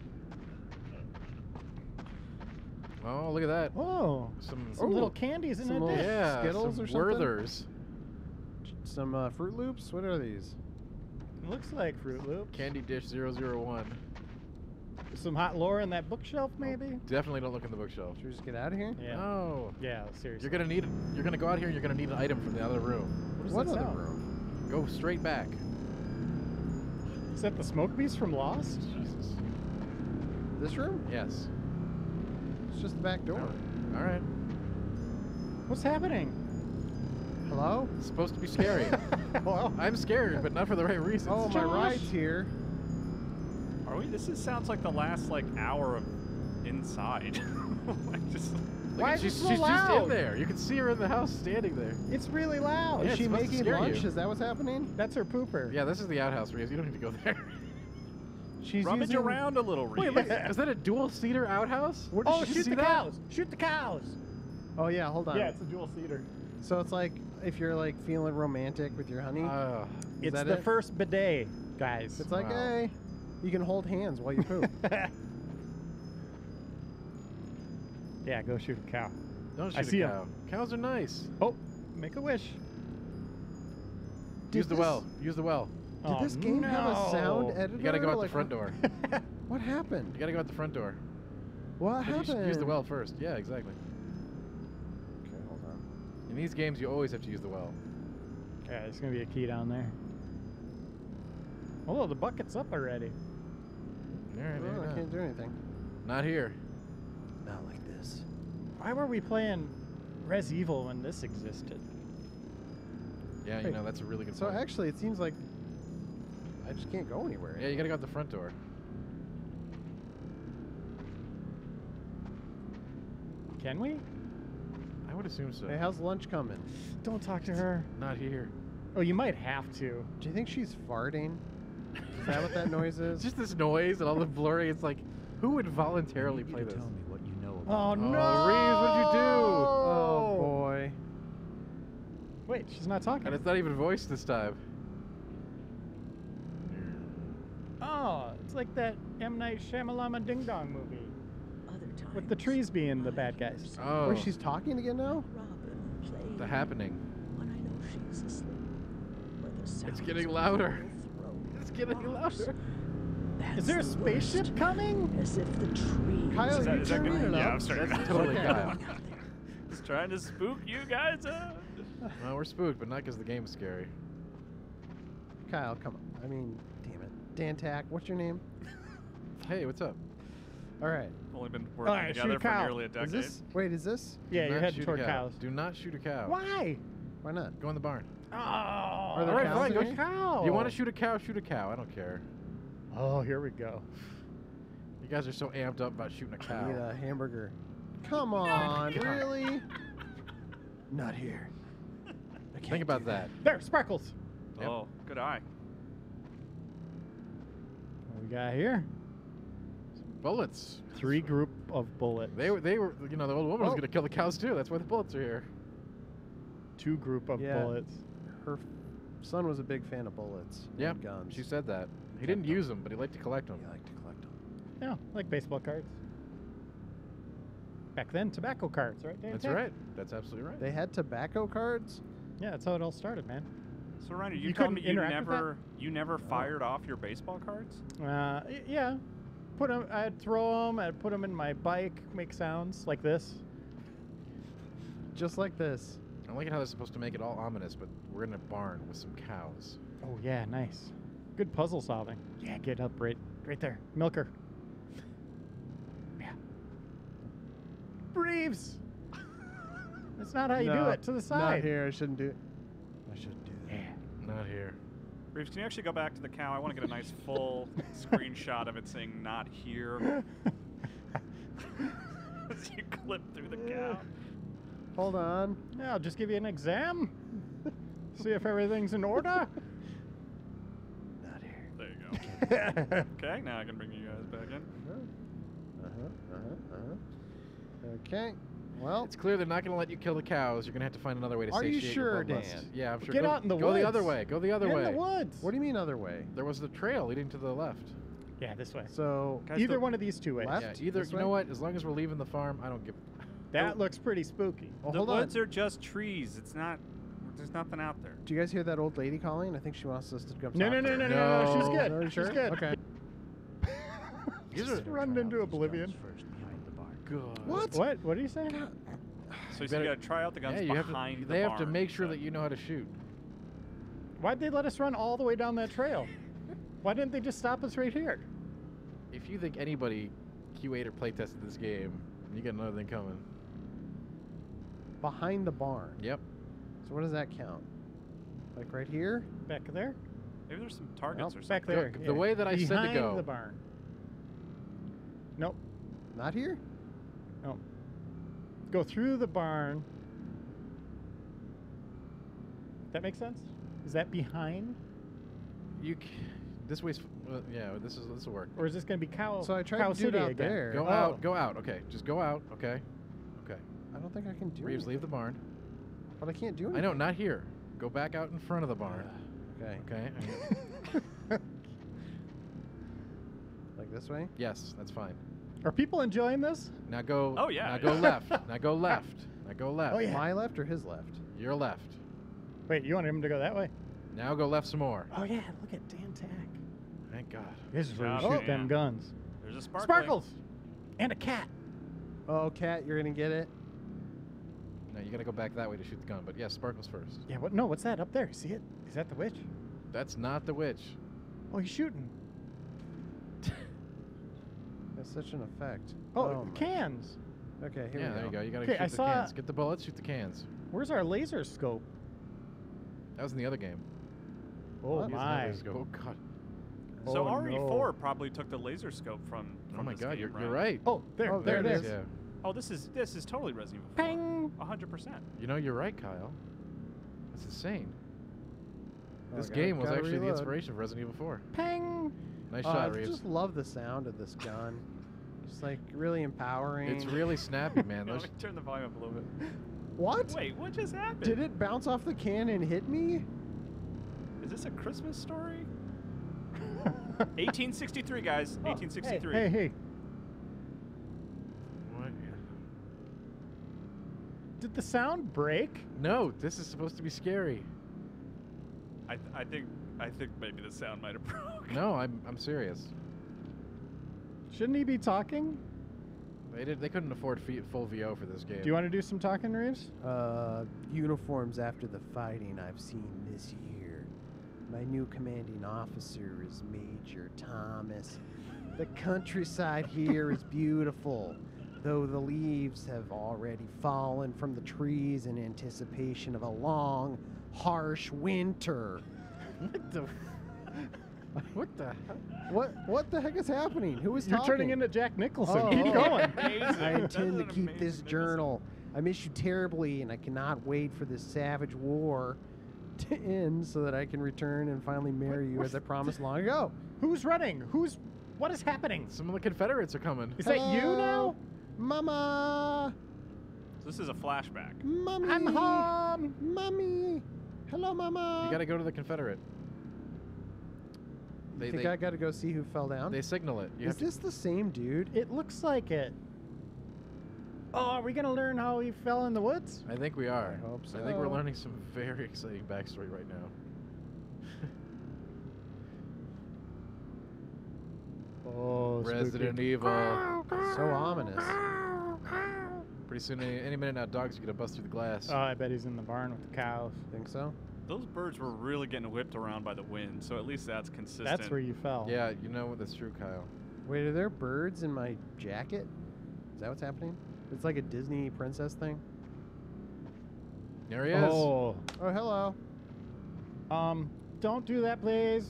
Oh, look at that. Oh, Some some little candies in some a little- dish. yeah, Skittles some or something? Werthers. Some Fruit Loops? What are these? Looks like Fruit Loops. Candy dish 001. Some hot lore in that bookshelf, maybe? Definitely don't look in the bookshelf. Should we just get out of here? Yeah. No. Yeah, seriously. You're gonna need it. You're gonna go out here and you're gonna need an item from the other room. What does that other sound? room? Go straight back. Is that the smoke beast from Lost? Jesus. This room? Yes. It's just the back door. All right. What's happening? Hello? It's supposed to be scary. Hello? I'm scared, but not for the right reasons. Oh, my ride's here. Are we? Sounds like the last hour of inside. Just. Why is it she's so just loud? in there. You can see her in the house standing there. It's really loud. Yeah, Is it's she supposed to making scare lunch? you. Is that what's happening? That's her pooper. Yeah, this is the outhouse, Reeves. You don't need to go there. She's Rummage using... around a little, Wait, Reeves. look, is that a dual-seater outhouse? Where did Oh, she shoot see the that? cows! Shoot the cows! Oh, yeah, hold on. Yeah, it's a dual seater. So it's like if you're like feeling romantic with your honey. Is It's that the it? first bidet, guys. It's like, Wow. hey, you can hold hands while you poop. Yeah, go shoot a cow. Don't shoot I see a 'em. cow. Cows are nice. Oh, make a wish. Use the this- well. Use the well. Did this game have a sound editor? You gotta go out the Like, front door. What happened? You gotta go out the front door. What But you happened? should use the well first. Yeah, exactly. Okay, hold on. In these games, you always have to use the well. Yeah, there's gonna be a key down there. Oh, the bucket's up already. All right, maybe Oh, I not. can't do anything. Not here. Not like this. Why were we playing Res Evil when this existed? Yeah, you Hey, know, that's a really good So point. actually, it seems like I just can't go anywhere. Yeah, you gotta go out the front door. Can we? I would assume so. Hey, how's lunch coming? Don't talk to her. Not here. Oh, you might have to. Do you think she's farting? Is that what that noise is? It's just this noise and all the blurry. It's like, who would voluntarily I need play you to this? tell me what you know Oh, about no! Reeves, what'd you do? Oh boy. Wait, she's not talking. And it's not even voiced this time. Oh, it's like that M. Night Shyamalama Ding Dong movie. Other times, With the trees being the bad guys. Oh, Wait, she's talking again now? Robin playing the happening. when I know she's asleep. Where the It's sounds getting of louder. her throat It's getting rocks. louder. That's Is there a the spaceship worst. coming? As if the trees Kyle, Is that- you is that turning good? it Yeah, up? I'm starting That's to totally are Kyle. going out there. Just trying to spook you guys up. Well, we're spooked, but not because the game's scary. Kyle, come on. I mean, damn it. Dan Tack, what's your name? Hey, what's up? All right. Only been working Alright, shoot together a for cow. nearly a decade. Wait, is this? Yeah, Do you're not heading shoot a toward cow. cows. Do not shoot a cow. Why? Why not? Go in the barn. Oh, Are there Alright, cows fine, in go here? cow. You want to shoot a cow? Shoot a cow. I don't care. Oh, here we go. You guys are so amped up about shooting a I cow. need a hamburger. Come on, really? Not here. I can't Think about do that. There, sparkles. Yep. Oh, good eye. What we got here? Bullets. 3 group of bullets. They were, you know, the old woman was Oh. going to kill the cows too. That's why the bullets are here. 2 group of Yeah. bullets. Her son was a big fan of bullets. Yeah, and guns. she said that. He didn't use them, but he liked to collect them. He liked to collect them. Yeah, like baseball cards. Back then, tobacco cards, right? Dan? That's Tech? right. That's absolutely right. They had tobacco cards? Yeah, that's how it all started, man. So, Reiner, You you telling me couldn't interact with you never fired off your baseball cards? Yeah. Put 'em. I'd throw them. I'd put them in my bike. Make sounds like this. Just like this. I like how they're supposed to make it all ominous, but we're in a barn with some cows. Oh yeah, nice. Good puzzle solving. Yeah, get up right there. Milker. Yeah. Reeves. That's not how you do No, it. To the side. Not here. I shouldn't do it. I shouldn't do that. Yeah. Not here. Reeves, can you actually go back to the cow? I want to get a nice full screenshot of it saying "not here" as you clip through the cow. Hold on. Yeah, I'll just give you an exam. See if everything's in order. Not here. There you go. Okay, now I can bring you guys back in. Okay. Well, It's clear they're not going to let you kill the cows. You're going to have to find another way to Are you satiate sure, your bloodlust. Dan? Yeah, I'm sure. Get go, out in the go woods. the other way. Go the other way. In the woods. what do you mean other way? There was the trail leading to the left. Yeah, this way. So Guys, Either the- one of these 2 ways. Left? Yeah, either. This You way? know what? As long as we're leaving the farm, I don't give. That looks pretty spooky. Oh, The hold woods on. are just trees. It's not. There's nothing out there. Do you guys hear that old lady calling? I think she wants us to come No, talk no, to no, her. no, no, no. She's No. good. No, you She's sure? good. Okay. Just run into oblivion. First behind the barn. God. What? What are you saying? So you better- got to try out the guns Yeah, you have behind to. the They have to barn, make sure but- that you know how to shoot. Why'd they let us run all the way down that trail? Why didn't they just stop us right here? If you think anybody QA'd or playtested this game, you got another thing coming. Behind the barn. Yep. So what does that count? Like right here? Back there? Maybe there's some targets or something. Back there. The way that I said to Behind go. the barn. Nope. Not here? No. Go through the barn. That makes sense? Is that behind? This way's. Yeah. This will work. Or is this going to be cow? So I tried cow to do it City out again? there. Go out. Go out. Okay. Just go out. Okay. Okay. I don't think I can do it. Reeves, leave the barn. But I can't do anything. I know, not here. Go back out in front of the barn. Okay. Okay. Like this way? Yes, that's fine. Are people enjoying this? Now go. Oh, yeah, Now yeah. go left. Now go left. Now go left. Oh, yeah. My left or his left? Your left. Wait, you want him to go that way? Now go left some more. Oh, yeah. Look at Dan Tack. Thank God. This is where you job, shoot Dan. them guns. There's a sparkling. Sparkles! And a cat. Oh, cat, you're going to get it? No, you gotta go back that way to shoot the gun. But yes, sparkles first. Yeah, what? No, what's that up there? See it? Is that the witch? That's not the witch. Oh, he's shooting. That's such an effect. Oh, my- cans. Okay, here Yeah, we there you go. You gotta Okay, I shoot the saw- cans. Get the bullets, shoot the cans. Where's our laser scope? That was in the other game. Oh, Use my. another scope. Oh God. So Oh, RE4 no. probably took the laser scope from Oh my this God, game, you're right. Oh, there, Oh, there, there it it is. Yeah. Oh, this is totally Resident Evil 4. Ping! 100%. You know, you're right, Kyle. That's insane. Oh, This gotta- game was gotta actually the reload. inspiration of Resident Evil 4. Ping! Nice I shot, Reeves. just love the sound of this gun. It's like really empowering. It's really snappy, man. Let Those, me turn the volume up a little bit. What? Wait, what just happened? Did it bounce off the can and hit me? Is this a Christmas story? 1863, guys. 1863. Hey. what? Did the sound break? No, this is supposed to be scary. I think maybe the sound might have broke. No, I'm serious. Shouldn't he be talking? They couldn't afford full VO for this game. Do you want to do some talking, Reeves? Uniforms after the fighting I've seen this year. My new commanding officer is Major Thomas The countryside here is beautiful, though the leaves have already fallen from the trees in anticipation of a long, harsh winter. What the? What the? What the heck is happening? Who is You're talking? turning into Jack Nicholson. Oh, Keep oh. going. I intend to keep this journal. I miss you terribly, and I cannot wait for this savage war to end so that I can return and finally marry you as I promised long ago. Who's running? What is happening? Some of the Confederates are coming. Is that you now? Mama! So this is a flashback. Mommy! I'm home! Mommy! Hello, Mama! You got to go to the Confederate. You think I got to go see who fell down? They signal it. Is this the same dude? It looks like it. Oh, are we going to learn how he fell in the woods? I think we are. I hope so. I think we're learning some very exciting backstory right now. Oh, Resident spooky. Evil. So ominous. Pretty soon, any minute now, dogs are gonna bust through the glass. Oh, I bet he's in the barn with the cows. Think so? Those birds were really getting whipped around by the wind, so at least that's consistent. That's where you fell. Yeah, you know what? That's true, Kyle. Wait, are there birds in my jacket? Is that what's happening? It's like a Disney princess thing? There he is. Oh. Oh, hello. Don't do that, please.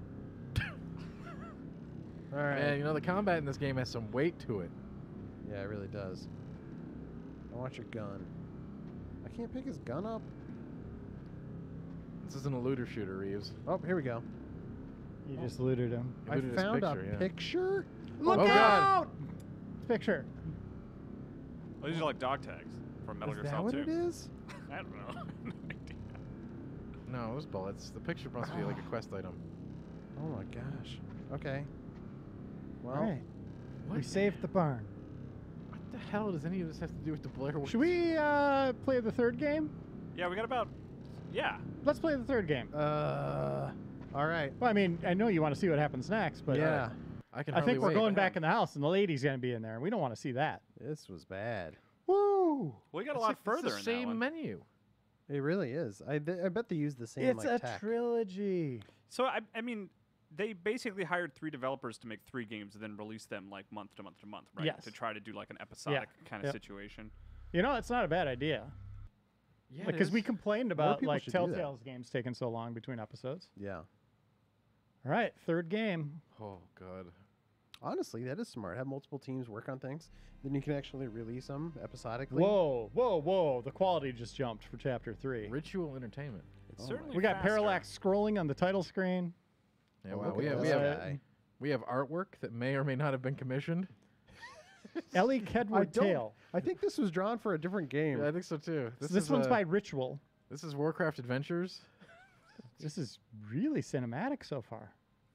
All right. Man, you know the combat in this game has some weight to it. Yeah, it really does. I want your gun. I can't pick his gun up. This isn't a looter shooter, Reeves. Oh, here we go. You just looted him. You I looted his found picture, a yeah. picture? Look Oh, out! Picture. Oh, these are like dog tags from Metal Is Gear that Solid what 2. it is? I don't know. No idea. No, it was bullets. The picture must be like a quest item. Oh my gosh. Okay. Well, All right. We saved the barn. What the hell does any of this have to do with the Blair Witch? Should we play the third game? Yeah, we got about... Yeah. Let's play the third game. all right. Well, I mean, I know you want to see what happens next, but Yeah. I can I hardly think we're wait. going back in the house, and the lady's going to be in there, and we don't want to see that. This was bad. Woo! We got a It's lot like, further it's the in that same one. menu. It really is. I bet they use the same It's like a tech. trilogy. So, I mean, they basically hired 3 developers to make 3 games and then release them like month to month to month, right? Yes. To try to do like an episodic kind of situation. You know, it's not a bad idea. Yeah, Because we complained about people like should do that. Telltale's games taking so long between episodes. Yeah. All right, third game. Oh god. Honestly, that is smart. Have multiple teams work on things. Then you can actually release them episodically. Whoa, whoa, whoa. The quality just jumped for chapter 3. Ritual entertainment. It's Oh certainly We got faster. parallax scrolling on the title screen. Yeah, Oh, wow. look We at have, this we, have, guy. we have artwork that may or may not have been commissioned. Ellie Kedward Tale. I think this was drawn for a different game. Yeah, I think so too. This is, one's by Ritual. This is Warcraft Adventures. This is really cinematic so far.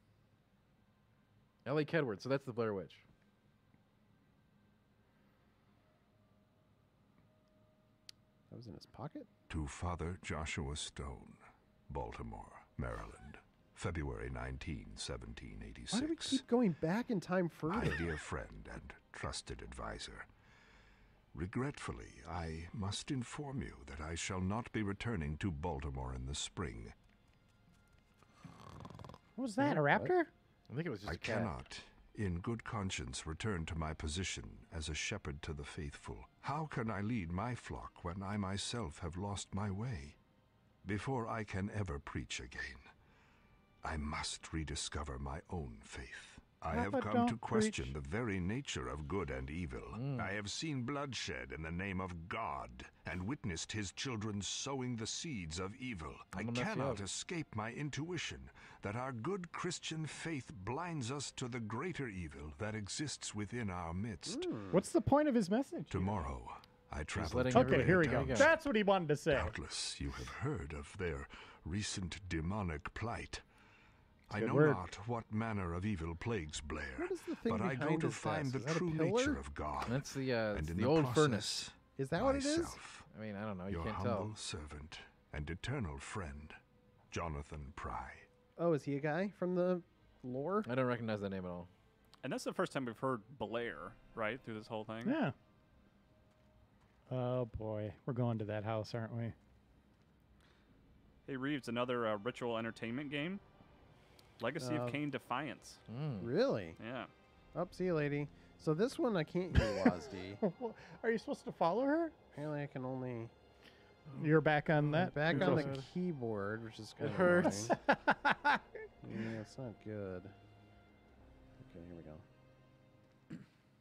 Ellie Kedward. So that's the Blair Witch. That was in his pocket? To Father Joshua Stone, Baltimore, Maryland, February 19, 1786. Why do we keep going back in time further? My dear friend and trusted advisor, regretfully, I must inform you that I shall not be returning to Baltimore in the spring. What was that, a raptor? I think it was just I a cat. cannot, in good conscience, return to my position as a shepherd to the faithful. How can I lead my flock when I myself have lost my way? Before I can ever preach again, I must rediscover my own faith. I have Papa, come to don't question preach. the very nature of good and evil. I have seen bloodshed in the name of God, and witnessed his children sowing the seeds of evil. I gonna mess you cannot up. escape my intuition that our good Christian faith blinds us to the greater evil that exists within our midst. What's the point of his message? Tomorrow, I travel letting to Okay, here we go. Greytown. That's what he wanted to say. Doubtless you have heard of their recent demonic plight. I good know word. not what manner of evil plagues Blair, What is the thing but I go behind to his find desk? the Is that a true pillar? nature of God. That's the and it's in the old process, furnace. Is that what it is? myself, I mean, I don't know. You your can't humble tell. servant and eternal friend, Jonathan Pry. Oh, is he a guy from the lore? I don't recognize that name at all. And that's the first time we've heard Blair, right, through this whole thing? Yeah. Oh, boy. We're going to that house, aren't we? Hey, Reeves, another ritual entertainment game? Legacy of Kain Defiance. Really? Yeah. Oh, see you, lady. So this one I can't use WASD. Are you supposed to follow her? Apparently I can only... You're back on that. Back on the keyboard, which is kind It of hurts. Yeah, it's not good. Okay, here we go.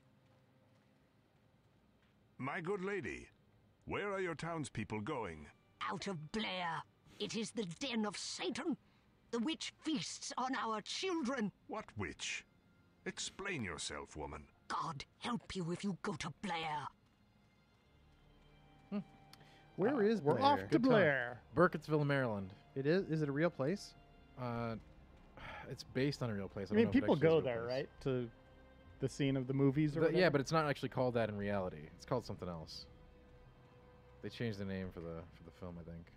My good lady, where are your townspeople going? Out of Blair. It is the den of Satan. The witch feasts on our children. What witch? Explain yourself, woman. God help you if you go to Blair. Where is Blair? We're off to Good time. Blair. Burkittsville, Maryland. It is? Is it a real place? It's based on a real place. I mean, don't know if it people actually is a go real there, place. right? To the scene of the movies or Yeah, whatever? but it's not actually called that in reality. It's called something else. They changed the name for the film, I think.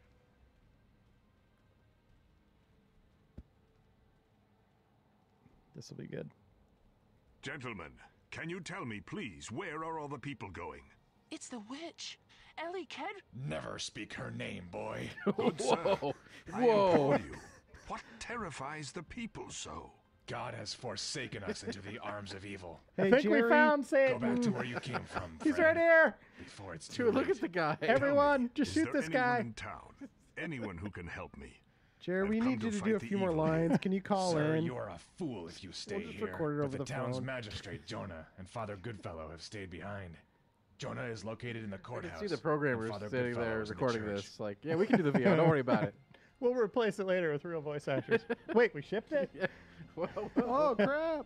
This will be good. Gentlemen, can you tell me, please, where are all the people going? It's the witch. Ellie Ked. Never speak her name, boy. Good sir, Whoa. I Whoa. implore you. What terrifies the people so? God has forsaken us into the arms of evil. I think we found Go Satan. back to where you came from, He's friend, right here. before it's too Dude, look late. at the guy. Everyone, just Is shoot there this anyone guy. in town? Anyone who can help me? Jerry, I've we come need you to to do a fight few the more evil. lines. Can you call Sir, in? you are a fool if you stay just here. record it But over the the town's phone. magistrate, Jonah, and Father Goodfellow have stayed behind. Jonah is located in the I courthouse. can see the and programmers Father sitting Goodfellow there is in the recording church. this. Like, yeah, we can do the VO. Don't worry about it. We'll replace it later with real voice actors. Wait, we shipped it? Yeah. Whoa, Oh, crap.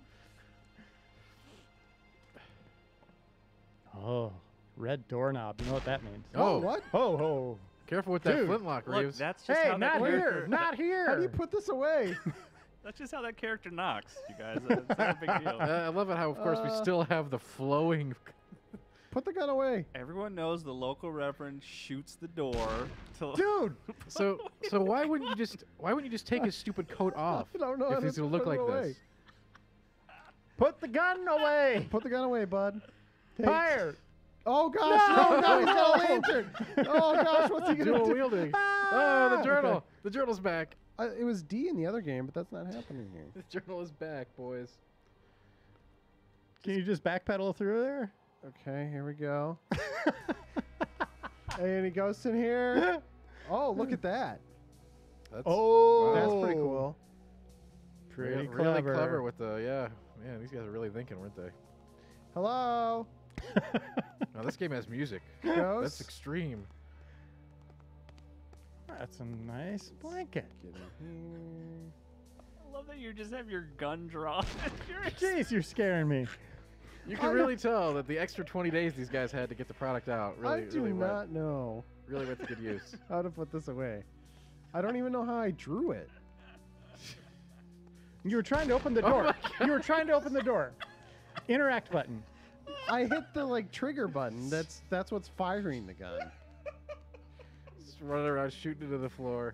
Oh, red doorknob. You know what that means? Oh, what? Ho, ho. Careful with that Dude, flintlock, Look, Reeves. that's just Hey, how not that here. character, Not here. How do you put this away? That's just how that character knocks, you guys. It's not a big deal. I love it how, of course, we still have the flowing. Put the gun away. Everyone knows the local reverend shoots the door. Dude. So why wouldn't you just take his stupid coat off I don't know how if he's to gonna look put it like away. this? Put the gun away. Put the gun away, bud. Take- Fire. Oh, gosh. No! No, he's got a lantern. Oh, gosh. What's he going to Dual do? wielding. Ah! Oh, the journal. Okay. The journal's back. It was D in the other game, but that's not happening here. The journal is back, boys. Can you just backpedal through there? Okay, here we go. Any ghosts in here? Oh, look at that. That's Oh. That's pretty cool. Pretty really clever with the Man, these guys are really thinking, weren't they? Hello? Now this game has music. Ghosts? That's extreme. That's a nice blanket. Get in here. I love that you just have your gun drawn. Jeez, you're scaring me. You can really tell that the extra 20 days these guys had to get the product out really, I do really not know went to good use. how to put this away. I don't even know how I drew it. You were trying to open the Oh door. my You were trying to open the door. Interact button. I hit the trigger button. That's what's firing the gun. Just running around shooting into the floor.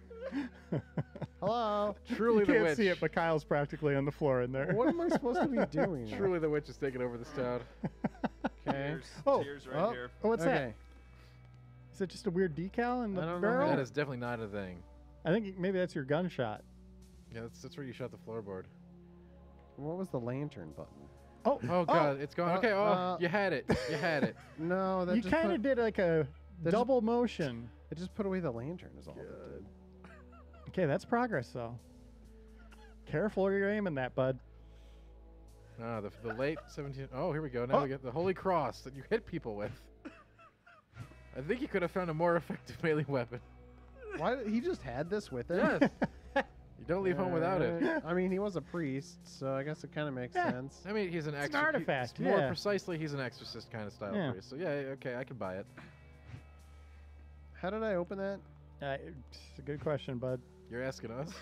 Hello? Truly You the can't witch. see it, but Kyle's practically on the floor in there. What am I supposed to be doing? Truly the witch is taking over this town. Okay. Tears right here. Oh, what's that? Okay. Is it just a weird decal in the I don't know. barrel? That is definitely not a thing. I think maybe that's your gunshot. Yeah, that's where you shot the floorboard. What was the lantern button? Oh, Oh god, it's gone. Okay, you had it. You had it. No, that you just kind of put, did like a that double motion. it just put away the lantern is all it did. Okay, that's progress though. Careful where you're aiming that, bud. Ah, the late 17. Oh, here we go. Now we get the Holy Cross that you hit people with. I think you could have found a more effective melee weapon. Why he just had this with him? Yes. You don't leave home without it. I mean, he was a priest, so I guess it kind of makes sense. I mean, he's an It's an exorcist. artifact, More yeah. precisely, he's an exorcist kind of style Yeah. priest. So yeah, okay, I can buy it. How did I open that? It's a good question, bud. You're asking us.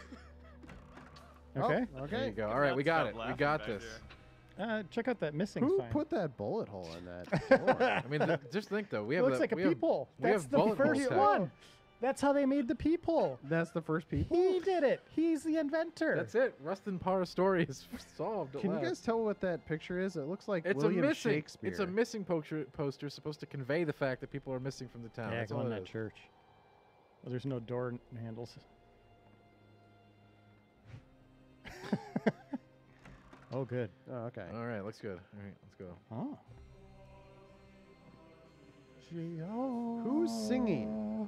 Okay. Oh, There you okay. go. All right, we got it. We got this. Check out that missing Who sign. put that bullet hole in that door? I mean, just think though. We It have looks the, like a we have- peephole. We That's have the bullet first holes one. That's how they made the peephole. That's the first people? He did it. He's the inventor. That's it. Rustin Parr's story is solved. at Can you last. guys tell what that picture is? It looks like It's William a missing. Shakespeare. It's a missing poster supposed to convey the fact that people are missing from the town. Yeah, That's go all in it that is. church. Well, there's no door handles. Oh, good. Oh, okay. All right, looks good. All right, let's go. Oh. Who's singing?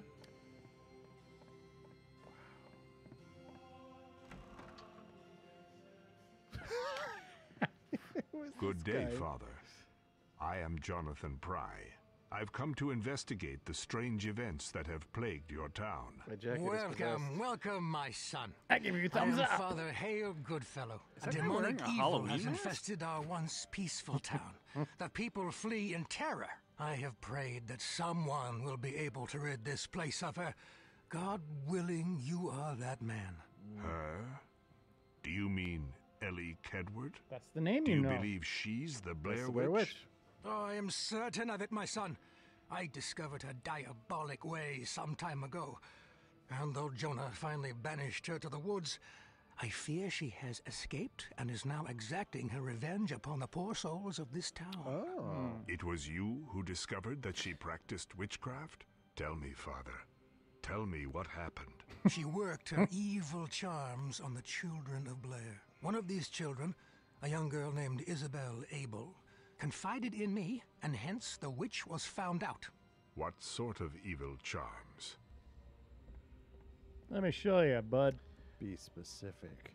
Good day, Father. I am Jonathan Pry. I've come to investigate the strange events that have plagued your town. Welcome, my son. I give you a thumbs I am up. Father Hale Goodfellow. Is A that guy wearing demonic a evil Halloween has mask? infested our once peaceful town. The people flee in terror. I have prayed that someone will be able to rid this place of her. God willing, you are that man. Her? Do you mean Ellie Kedward? That's the name Do you you know. believe she's the Blair the Blair Witch? Witch. Oh, I am certain of it, my son. I discovered her diabolic ways some time ago. And though Jonah finally banished her to the woods, I fear she has escaped and is now exacting her revenge upon the poor souls of this town. It was you who discovered that she practiced witchcraft? Tell me, Father. Tell me what happened. She worked her evil charms on the children of Blair. One of these children, a young girl named Isabel Abel, confided in me, and hence the witch was found out. What sort of evil charms? Let me show you, bud. Be specific.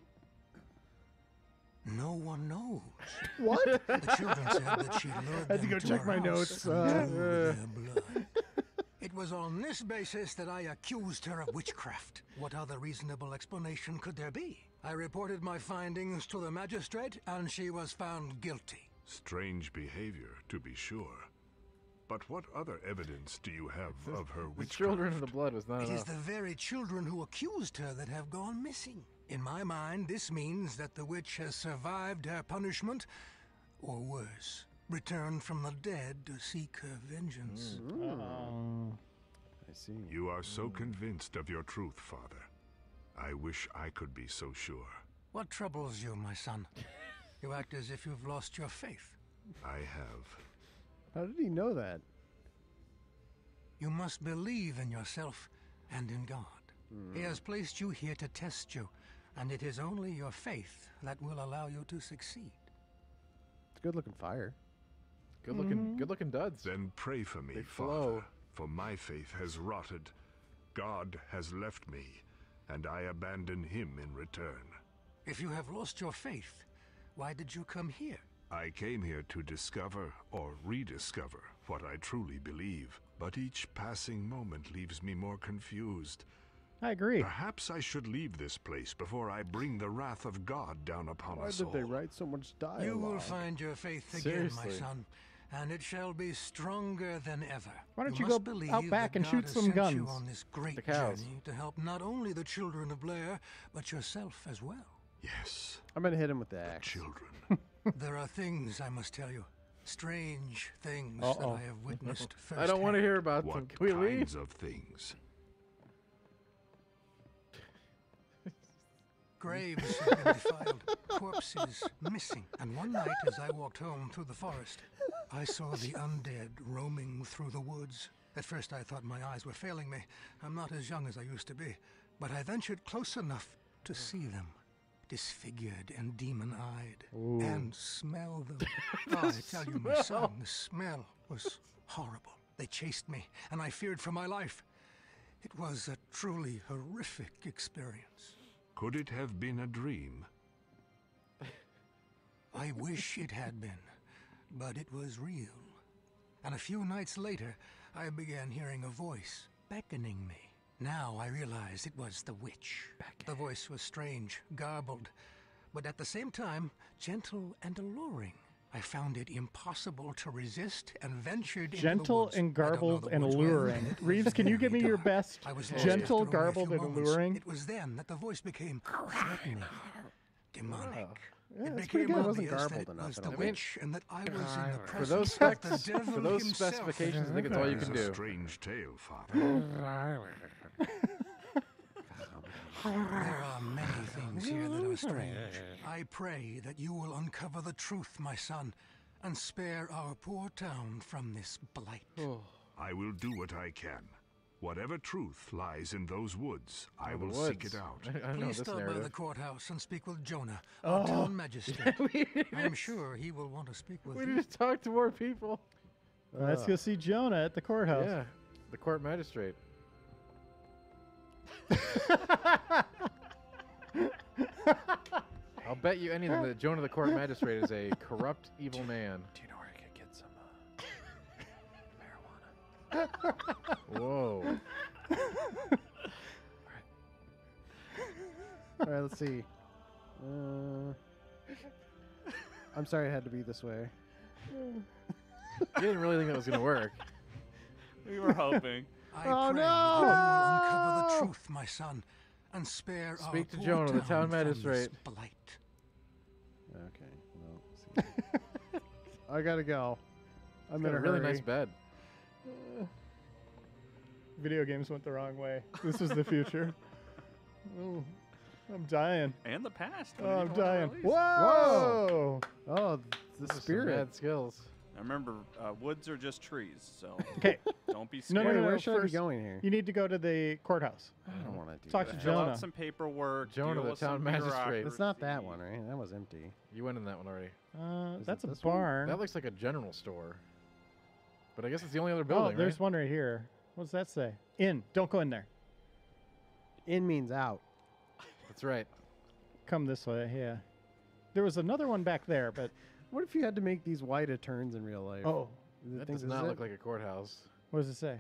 No one knows. What? The children said that she lured I had to them go check her my house notes. and drew their blood. It was on this basis that I accused her of witchcraft. What other reasonable explanation could there be? I reported my findings to the magistrate, and she was found guilty. Strange behavior, to be sure. But what other evidence do you have of her The witchcraft? children of the blood was not It is enough. the very children who accused her that have gone missing. In my mind, this means that the witch has survived her punishment, or worse, returned from the dead to seek her vengeance. I see. You are so convinced of your truth, Father. I wish I could be so sure. What troubles you, my son? You act as if you've lost your faith. I have. How did he know that? You must believe in yourself and in God. He has placed you here to test you, and it is only your faith that will allow you to succeed. It's good looking fire. Good looking duds. Then pray for me, Big Father, flow. for my faith has rotted. God has left me, and I abandon him in return. If you have lost your faith, why did you come here? I came here to discover or rediscover what I truly believe, but each passing moment leaves me more confused. I agree. Perhaps I should leave this place before I bring the wrath of God down upon Why us did all. they write so much dialogue? You will find your faith again, my Seriously. son, and it shall be stronger than ever. Why don't you must go believe out back that and God shoot has some sent guns? you on this great The cows. journey to help not only the children of Blair, but yourself as well. Yes, I'm gonna hit him with the axe. children. There are things I must tell you. Strange things that I have witnessed firsthand. I don't want to hear about them. What Can we leave? kinds of things? Graves have been defiled, corpses missing, and one night as I walked home through the forest, I saw the undead roaming through the woods. At first I thought my eyes were failing me. I'm not as young as I used to be, but I ventured close enough to see them, disfigured and demon-eyed, and smell them. Oh, I tell you, my son, the smell was horrible. They chased me, and I feared for my life. It was a truly horrific experience. Could it have been a dream? I wish it had been, but it was real. And a few nights later, I began hearing a voice beckoning me. Now I realized it was the witch. The voice was strange, garbled, but at the same time, gentle and alluring. I found it impossible to resist and ventured into the Gentle woods. and I don't know garbled the and woods well. alluring. It was Reeves, can you give me very your dark. best? I was lost Gentle, after only a garbled, few and moments. alluring. It was then that the voice became threatening, demonic. Yeah, It that's pretty became good. It wasn't obvious that garbled it enough. was I the don't witch and that I was in the For those presence of the specs, devil for those himself. specifications, I think it's all you That can is a do. strange tale, Father. There are many things here that are strange. I pray that you will uncover the truth, my son, and spare our poor town from this blight. I will do what I can. Whatever truth lies in those woods, I the will seek woods. it out. I know Please this stop by narrative. the courthouse and speak with Jonah, our town magistrate. I am sure he will want to speak with We you. need to talk to more people. Let's go see Jonah at the courthouse. Yeah, the court magistrate. I'll bet you anything that Jonah the court magistrate is a corrupt, evil man. Do you know where I could get some marijuana? Whoa. All right, let's see. I'm sorry it had to be this way. You didn't really think that was going to work. We were hoping. I pray that you will uncover the truth, my son, and spare our Speak to poor Jonah, the town from this magistrate. blight. Okay, well, see. I gotta go. I'm Got in a a really hurry. nice bed. Video games went the wrong way. This is the future. Oh, I'm dying. And the past. Oh, I'm dying. Release. Whoa! Oh, the This is some spirit. bad skills. Now remember, woods are just trees, so Okay. don't be No, scared. no, no, Where no. should I be First, going here? you need to go to the courthouse. I don't want to do Talk that. to Fill Jonah. out some paperwork. Jonah, deal the with some town magistrate. It's not that one, right? That was empty. You went in that one already. Is That's it a this one? barn. That looks like a general store. But I guess it's the only other Oh, building, there's right? one right here. What does that say? In. Don't go in there. In means out. That's right. Come this way. Yeah. There was another one back there, but What if you had to make these wide turns in real life? oh, That does not look like a courthouse. what does it say?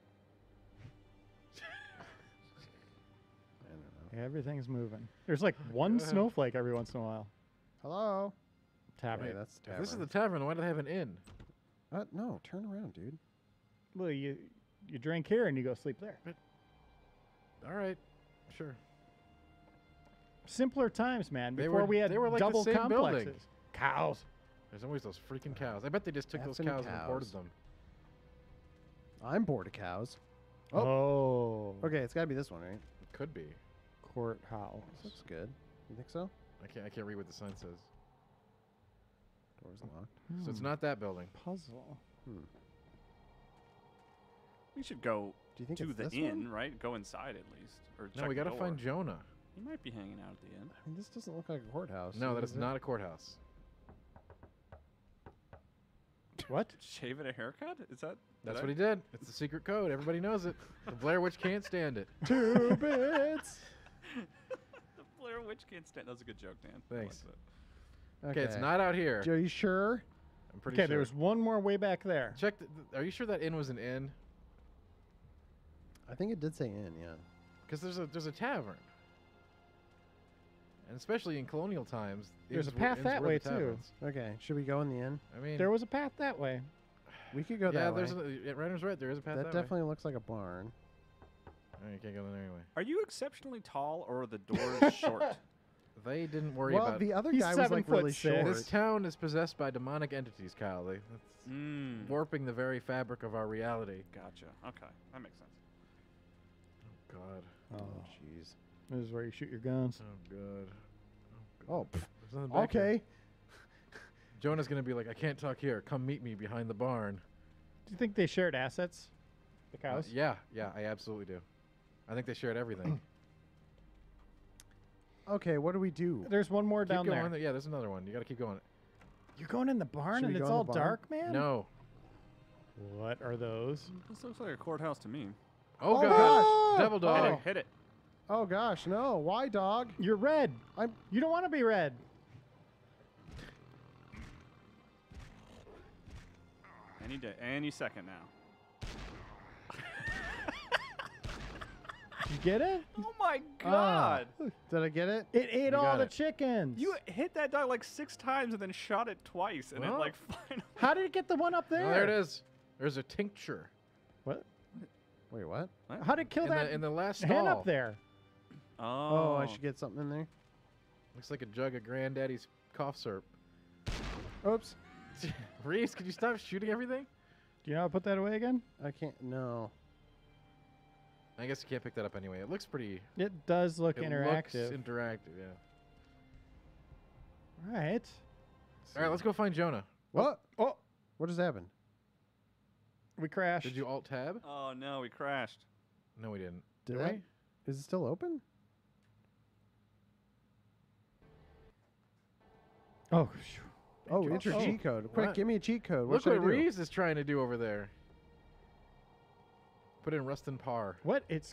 I don't know. Everything's moving. There's like one God. snowflake every once in a while. Hello. Tavern. Wait, that's If tavern. this is the tavern, why do they have an inn? No, turn around, dude. Well, you drink here and you go sleep there. All right, sure. Simpler times, man. They Before were- we had they were like the double same complexes. building. Cows. There's always those freaking cows. I bet they just took those Effing cows and imported cows. them. I'm bored of cows. Oh. Okay, it's got to be this one, right? It could be. Courthouse. This looks good. You think so? I can't read what the sign says. Door's locked. So it's not that building. Puzzle. We should go Do you think to it's the this inn, one? right? Go inside at least, or No, check we the gotta find door. Jonah. He might be hanging out at the inn. I mean, this doesn't look like a courthouse. No, that does is it? not a courthouse. What? Shave it a haircut? Is that? That's what he did. It's the secret code. Everybody knows it. The Blair Witch can't stand it. 2 bits. The Blair Witch can't stand. That was a good joke, Dan. I Thanks. liked it. Okay, it's not out here. Are you sure? I'm pretty Okay, sure. there's one more way back there. Check. Are you sure that inn was an inn? I think it did say in, yeah. Because there's a tavern. And especially in colonial times, There's a inns were- path inns that were way, the too. taverns. Okay, should we go in the inn? I mean, There was a path that way. We could go yeah, that way. Reiner's right. There is a path That that way. definitely looks like a barn. Oh, you can't go in there anyway. Are you exceptionally tall, or are the doors short? They didn't worry Well, about the other He's guy was like really 7'6". short. This town is possessed by demonic entities, Kyle. That's warping the very fabric of our reality. Gotcha. Okay, that makes sense. Oh, God. Oh, jeez. This is where you shoot your guns. Oh, God. Oh, There's nothing back here. okay. Jonah's going to be like, I can't talk here. Come meet me behind the barn. Do you think they shared assets? The cows? Yeah, I absolutely do. I think they shared everything. Okay, what do we do? There's one more Keep down going. there. Yeah, there's another one. You got to keep going. You're going in the barn Should and we it's go in all the barn? dark, man? No. What are those? This looks like a courthouse to me. Oh, Oh, gosh. gosh. Devil Hit dog. it! Hit it! Oh gosh, no. Why, dog? You're red. I'm. You don't want to be red. Any day, any second now. Did you get it? Oh my God! Did I get it? It ate You all got the it. chickens. You hit that dog like 6 times and then shot it twice, and it Well. like finally. How did it get the one up there? Oh, there it is. There's a tincture. What? Wait, what? How did it kill that In the last hen stall. up there? Oh, I should get something in there. Looks like a jug of Granddaddy's cough syrup. Oops. Reese, could you stop shooting everything? Do you know how to put that away again? I can't. No. I guess you can't pick that up anyway. It looks pretty. It does look it interactive. Looks interactive, yeah. Right. All right, let's go find Jonah. What? What just happened? We crashed. Did you alt tab? Oh no, we crashed. No, we didn't. Did we? that? Is it still open? Oh, oh, enter cheat code. Quick, What? give me a cheat code. What Look should what I do? Reeves is trying to do over there. Put in Rustin Parr. What? It's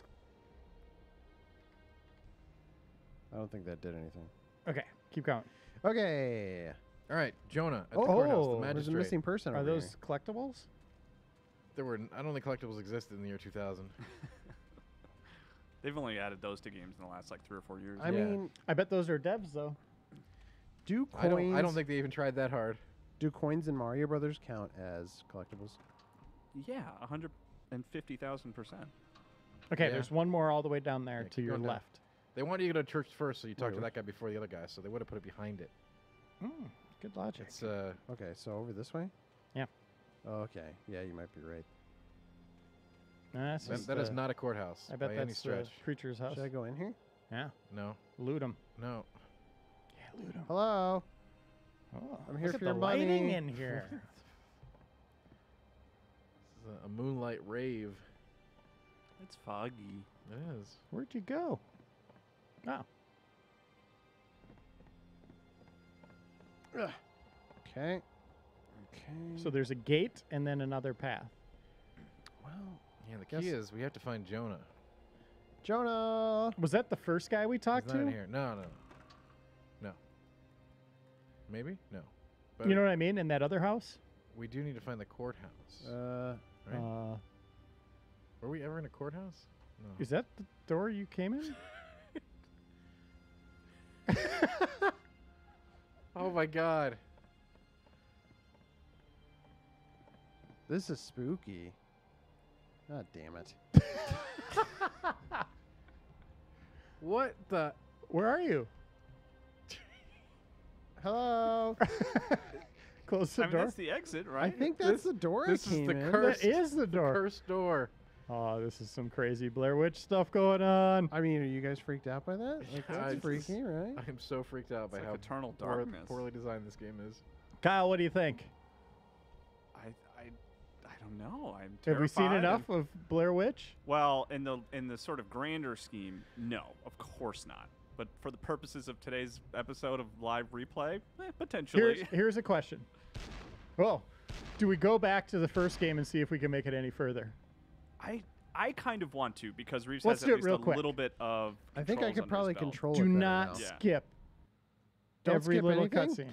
I don't think that did anything. okay. Keep going. Okay. All right, Jonah at the Oh, courthouse, the there's a magistrate. missing person Are over those collectibles? There were. I don't think collectibles existed in the year 2000. They've only added those to games in the last like 3 or 4 years. I mean, I bet those are devs though. do I coins? don't think they even tried that hard. Do coins in Mario Brothers count as collectibles? Yeah, 150,000%. Okay, Yeah. there's one more all the way down there to keep your going down. left. They wanted you to go to church first, so you talk to Wait, that guy before the other guy. So they would have put it behind it. Good logic. It's Okay, so over this way? Yeah. Oh, okay. Yeah, you might be right. that is not a courthouse I bet by that's any stretch. the creature's house. Should I go in here? Yeah. No. Loot them. No. Yeah, loot them. Hello. Oh, I'm here look for at your the money. lighting in here. This is a moonlight rave. It's foggy. It is. Where'd you go? Oh. Okay. Okay. So there's a gate and then another path. Well, Yeah, the key is we have to find Jonah. Jonah. Was that the first guy we He's talked not in to? here. No. Maybe? No. You know what I mean? In that other house? We do need to find the courthouse. Right? Were we ever in a courthouse? No. Is that the door you came in? Oh my god. This is spooky. God damn it. What the? Where are you? Hello. Close the I mean, door. that's the exit, right? I think that's the door This I is came the in. cursed. That is the door. Cursed door. Oh, this is some crazy Blair Witch stuff going on. I mean, are you guys freaked out by that? Like, that's it's- freaky, right? I am so freaked out by like how eternal darkness. poorly designed this game is. Kyle, what do you think? I don't know. I'm Have we seen terrified enough and- of Blair Witch? Well, in the sort of grander scheme, no, of course not. But for the purposes of today's episode of live replay, potentially. Here's a question. Oh, do we go back to the first game and see if we can make it any further? I kind of want to because Reeves Let's has do at it least real a quick. little bit of. I think I controls could under probably his belt. control Do it better not now. Yeah. skip Don't every skip little anything? cutscene.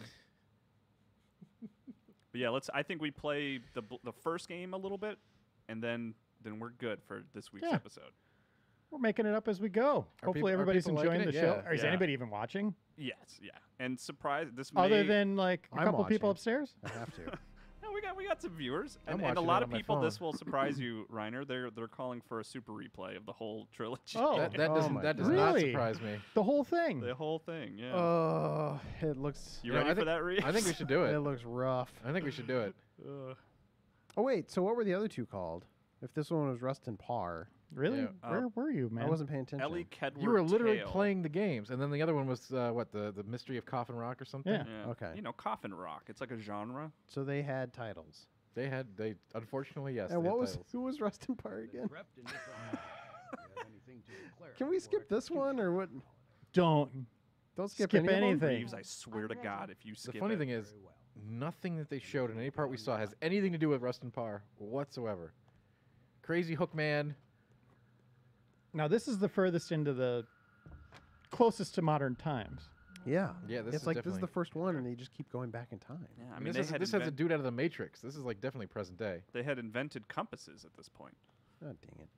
But yeah, I think we play the first game a little bit, and then we're good for this week's Yeah. episode. We're making it up as we go. Are Hopefully are everybody's people enjoying liking the it? show. Yeah. Or is Yeah. anybody even watching? Yes, yeah, and surprise this Other may, than like a I'm couple people watching. upstairs? I have to. No, we got some viewers, I'm and a watching it lot on of my people. This phone. will surprise you, Reiner. They're calling for a super replay of the whole trilogy. Oh, That Oh doesn't my that does God. not Really? surprise me. the whole thing. The whole thing, yeah. Oh, it looks. you know, ready I for think- that, Reeves? I think we should do It it. looks rough. I think we should do it. Oh wait, so what were the other two called? If this one was Rust and Par, Really? Yeah. Where were you, man? I wasn't paying attention. Ellie Kedward You were literally Tale. playing the games, and then the other one was what the Mystery of Coffin Rock or something. Yeah. Yeah. Okay. You know, coffin rock. It's like a genre. So they had titles. They unfortunately yes. And they what had was titles. who was Rust and Par again? Prepped and disarmed. If you have anything to declare Can we skip this one or what? Don't Skip skip any of them? anything. Reeves, I swear to God, if you skip The funny it, thing is, nothing that they showed in any part we saw has anything to do with Rust and Par whatsoever. Crazy Hook Man. Now this is the furthest into the closest to modern times. Yeah. Yeah, this It's is like this is the definitely- first one, and they just keep going back in time. yeah, I I mean, mean, they had this has a dude out of the Matrix. This is like definitely present day. they had invented compasses at this point. Oh dang it!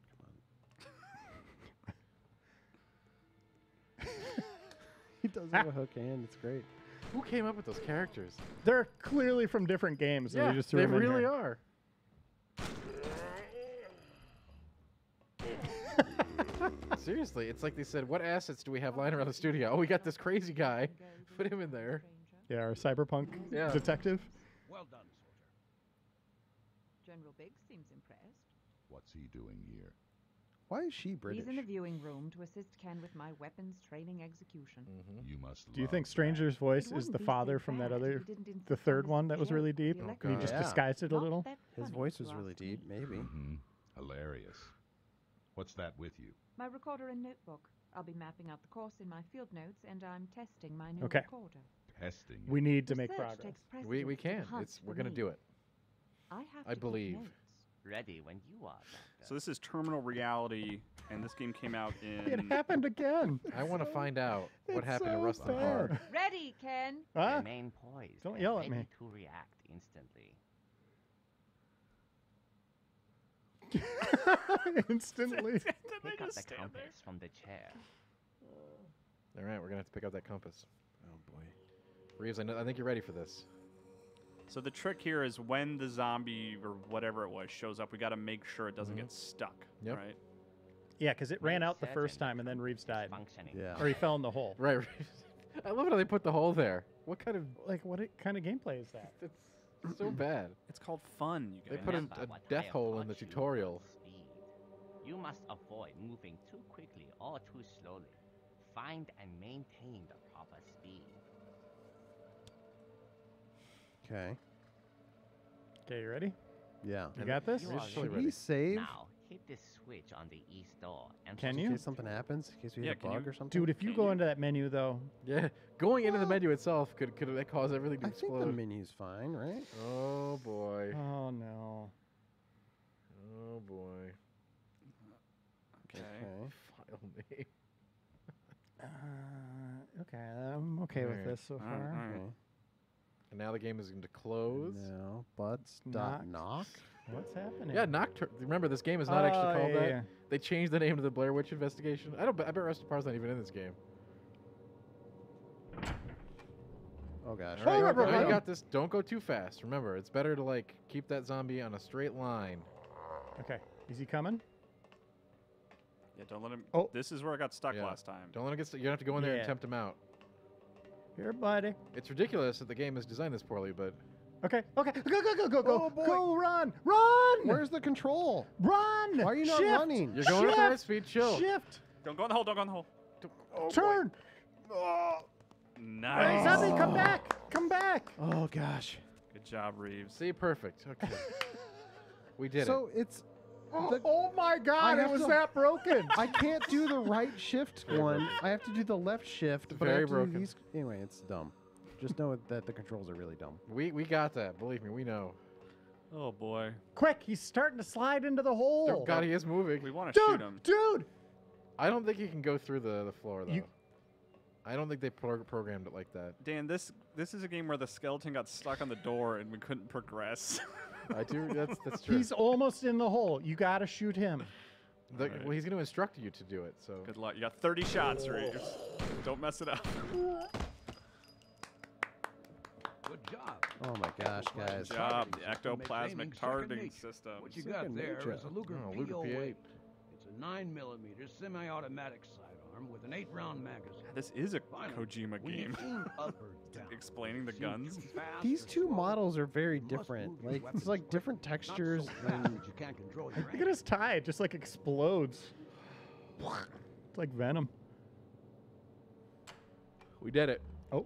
Come on. He does have a hook hand. It's great. Who came up with those characters? They're clearly from different games. And Yeah, they just threw they them in really here. are. Seriously, it's like they said, what assets do we have lying around the studio? Oh, we got this crazy guy. Put him in there. Yeah, our cyberpunk Yeah. detective. Well done, soldier. General Biggs seems impressed. What's he doing here? Why is she British? He's in the viewing room to assist Ken with my weapons training execution. You must. Do you love think that. Stranger's voice It is wouldn't the be so father from that bad if other, you didn't insist the on third this one that was joke really with the deep? electric And he just chair. disguised it a Not little? that His funny, voice if was you really ask me. deep. Maybe. Hilarious. What's that with you? My recorder and notebook. I'll be mapping out the course in my field notes, and I'm testing my new Okay. recorder. Testing. We need to make Research progress. takes We precedence to the can. hunt We're for gonna me. do it. I have I to keep believe. notes. Ready when you are, Doctor. So this is Terminal Reality, and this game came out It in. happened again. I want to find out what it's happened to so Rustin bad. Hard. Ready, Ken? Huh? Remain poised. Don't and yell at ready me. to react instantly. Instantly. Pick up the compass from the chair. All right, we're gonna have to pick up that compass. Oh boy. Reeves, I think you're ready for this. So the trick here is when the zombie or whatever it was shows up, we got to make sure it doesn't get stuck. Yep. Right. Yeah, because it ran out the first certain time, and then Reeves died. Functioning. Yeah. Or he fell in the hole. Right. I love how they put the hole there. What kind of kind of gameplay is that? It's so bad. It's called fun. You They guys. put a Remember what I death have hole in the taught you tutorial. about speed. You must avoid moving too quickly or too slowly. Find and maintain the proper speed. Okay. Okay, you ready? Yeah. You got this? You are Should ready. we save? Now hit the switch on the east door. And Can In you? case something happens, in case we Yeah, hit a can bug you- or something. Dude, if you go into that menu, though. Yeah, going into the menu itself could that cause everything to I think explode? the menu's fine, right? Oh boy. Oh, no. Oh boy. Okay. File name. Okay, I'm okay with Alright. this so far. Alright. Okay. And now the game is going to close. No, buds dot knock. What's happening? Yeah, remember, this game is not actually called yeah, that. yeah. They changed the name to the Blair Witch Investigation. I bet Rustin Parr's not even in this game. Oh gosh. All right, Oh, now you right. got this. Don't go too fast. Remember, it's better to keep that zombie on a straight line. Okay, is he coming? Yeah. Don't let him. Oh. This is where I got stuck Yeah. last time. Don't let him get stuck. You don't have to go in there and Yeah. tempt him out. Here, buddy. It's ridiculous that the game has designed this poorly, but Okay, okay. Go. Oh, boy. Go, run. Run! Where's the control? Run! Why are you not Shift! running? you're going at the right Shift! speed. Chill. Shift! Don't go in the hole. Don't go in the hole. Turn! Nice. Zombie, come back! Come back! Oh gosh. Good job, Reeves. See, perfect. Okay. We did So it's. the- Oh my god, I it have was to- that broken! I can't do the right shift one. I have to do the left shift, but I Very have to broken. do these. Anyway, it's dumb. Just know that the controls are really dumb. it. We got that. Believe me, we know. Oh boy. Quick, he's starting to slide into the hole! Oh, God, he is moving. We want to shoot Dude! him. Dude! I don't think he can go through the floor, though. You- I don't think they programmed it like that. Dan, this is a game where the skeleton got stuck on the door and we couldn't progress. I do. That's true. He's almost in the hole. You gotta shoot him. Well, he's going to instruct you to do it. So Good luck. You got 30 shots, Reeves. Don't mess it up. Good job. Oh my gosh, guys. Good job. The System makes ectoplasmic aiming second targeting nature. system. What you Second got there nature. is a Luger Oh, Luger P08. P8. It's a 9mm semi-automatic sidearm with an 8-round magazine. This is a Finally, Kojima when you game. aim up or down, Explaining the shoot guns. too fast These or two slow, models are very you must different. move your Like weapons it's like quick. different Not textures so fast and that you can't control your Look at aim. his tie. It just like explodes. It's like Venom. we did it. Oh,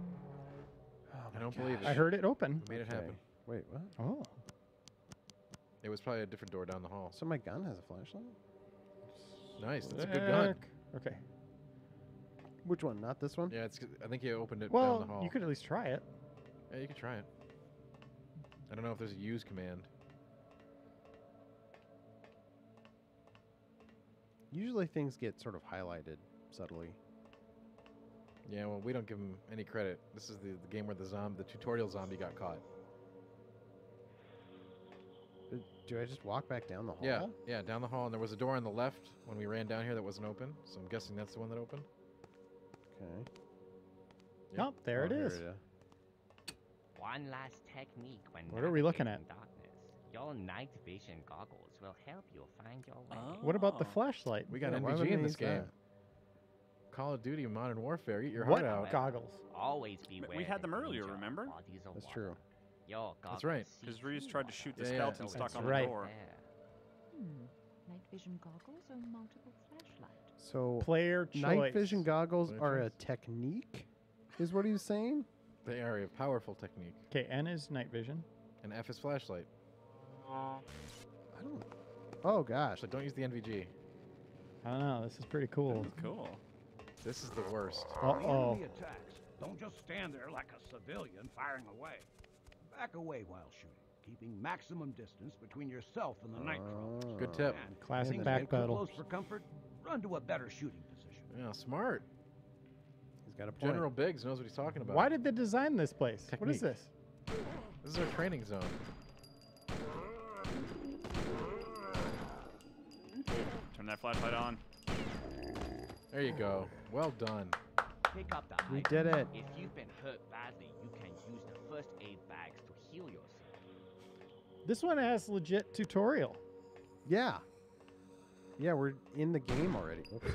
I don't believe it. I heard it open. We made it happen. Wait, what? Oh. It was probably a different door down the hall. So my gun has a flashlight? Nice. That's a good gun. Okay. Which one? Not this one? Yeah, I think you opened it down the Well, hall. you could at least try it. Yeah, you could try it. I don't know if there's a use command. Usually things get sort of highlighted subtly. Yeah, well, we don't give him any credit. This is the game where the tutorial zombie got caught. Do I just walk back down the hall? Yeah, yeah, down the hall, and there was a door on the left when we ran down here that wasn't open. So I'm guessing that's the one that opened. Okay. Yep. Oh, there it is. One last technique when What are we looking at? navigating darkness. Your night vision goggles will help you find your way. What about the flashlight? We got Yeah, why NVG would I in this use game. that? Call of Duty Modern Warfare. Eat your What heart out. goggles? Always beware. We had them the earlier, danger of remember? bodies of That's water. true. Your That's goggles right. see Because Reeves tried to shoot the Yeah, yeah, skeleton that's stuck on right. the door. there. Night vision goggles or multiple flashlight? So Player choice. night vision goggles Player are a choice. technique, is what he was saying? They are a powerful technique. Okay, N is night vision. And F is flashlight. I don't. Oh gosh. So don't use the NVG. I don't know. This is pretty cool. Cool. This is the worst. When the Uh-oh. enemy attacks, don't just stand there like a civilian firing away. Back away while shooting, keeping maximum distance between yourself and the night crawlers. Good tip. And Classic things back get too pedal. close for comfort, run to a better shooting position. Yeah, smart. He's got a point. General Biggs knows what he's talking about. Why did they design this place? What is Technique. this? This is our training zone. Turn that flashlight on. There you go. Well done. Pick up the We item. did it. If you've been hurt badly, you can use the first aid bags to heal yourself. This one has legit tutorial. Yeah. Yeah, we're in the game already. Oops.